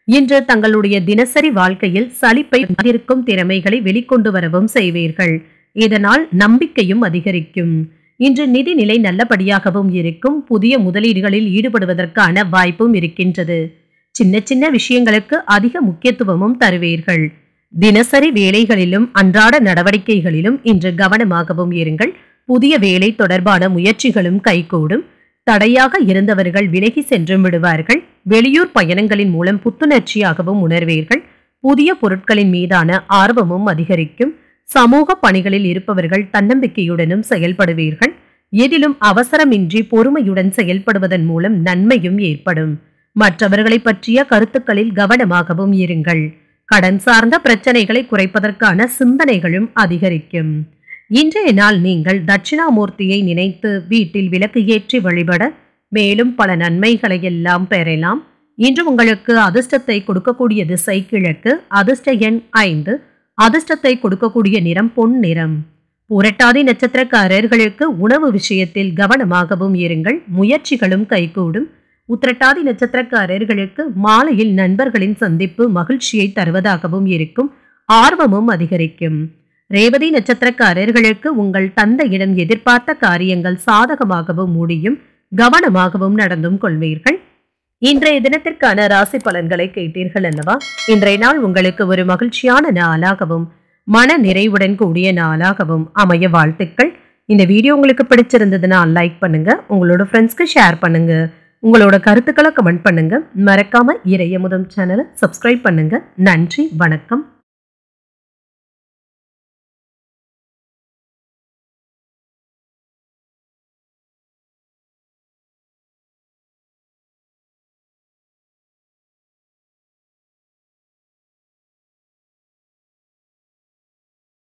இன்று தங்களுடைய தினசரி வாழ்க்கையில் சலிப்பை இருக்கும் திறமைகளை வெளிக்கொண்டு வரவும் செய்வீர்கள். இதனால் நம்பிக்கையும் அதிகரிக்கும். இன்று நிதிநிலை நல்லபடியாகவும் இருக்கும். புதிய முதலீடுகளில் ஈடுபடுவதற்கான வாய்ப்பும் இருக்கின்றது. சின்ன சின்ன விஷயங்களுக்கு அதிக முக்கியத்துவமும் தருவீர்கள். தினசரி வேலைகளிலும் அன்றாட நடவடிக்கைகளிலும் இன்று கவனமாகவும் இருங்கள். புதிய வேலை தொடர்பான முயற்சிகளும் கைகூடும். தடையாக இருந்தவர்கள் விலகி சென்று விடுவார்கள். வெளியூர் பயணங்களின் மூலம் புத்துணர்ச்சியாகவும் உணர்வீர்கள். புதிய பொருட்களின் மீதான ஆர்வமும் அதிகரிக்கும். சமூக பணிகளில் இருப்பவர்கள் தன்னம்பிக்கையுடனும் செயல்படுவீர்கள். எதிலும் அவசரமின்றி பொறுமையுடன் செயல்படுவதன் மூலம் நன்மையும் ஏற்படும். மற்றவர்களை பற்றிய கருத்துக்களில் கவனமாகவும் இருங்கள். கடன் சார்ந்த பிரச்சனைகளை குறைப்பதற்கான சிந்தனைகளும் அதிகரிக்கும். இன்றைய நாள் நீங்கள் தட்சிணாமூர்த்தியை நினைத்து வீட்டில் விளக்கு ஏற்றி வழிபட மேலும் பல நன்மைகளை எல்லாம் பெறலாம். இன்று உங்களுக்கு அதிர்ஷ்டத்தை கொடுக்கக்கூடிய திசை கிழக்கு. அதிர்ஷ்ட எண் ஐந்து. அதிர்ஷ்டத்தை கொடுக்கக்கூடிய நிறம் பொன் நிறம். புரட்டாதி நட்சத்திரக்காரர்களுக்கு உணவு விஷயத்தில் கவனமாகவும் இருங்கள். முயற்சிகளும் கைகூடும். உத்திரட்டாதி நட்சத்திரக்காரர்களுக்கு மாலையில் நண்பர்களின் சந்திப்பு மகிழ்ச்சியை தருவதாகவும் இருக்கும். ஆர்வமும் அதிகரிக்கும். ரேவதி நட்சத்திரக்காரர்களுக்கு உங்கள் தந்தையிடம் எதிர்பார்த்த காரியங்கள் சாதகமாகவும் முடியும். கவனமாகவும் நடந்தும் கொள்வீர்கள். இன்றைய தினத்திற்கான ராசி பலன்களை கேட்டீர்கள் அல்லவா? இன்றைய நாள் உங்களுக்கு ஒரு மகிழ்ச்சியான நாளாகவும் மன நிறைவுடன் கூடிய நாளாகவும் அமைய வாழ்த்துக்கள். இந்த வீடியோ உங்களுக்கு பிடிச்சிருந்ததுன்னா லைக் பண்ணுங்க. உங்களோட ஃப்ரெண்ட்ஸ்க்கு ஷேர் பண்ணுங்க. உங்களோட கருத்துக்களை கமெண்ட் பண்ணுங்க. மறக்காம இறையமுதம் சேனலை சப்ஸ்கிரைப் பண்ணுங்க. நன்றி, வணக்கம்.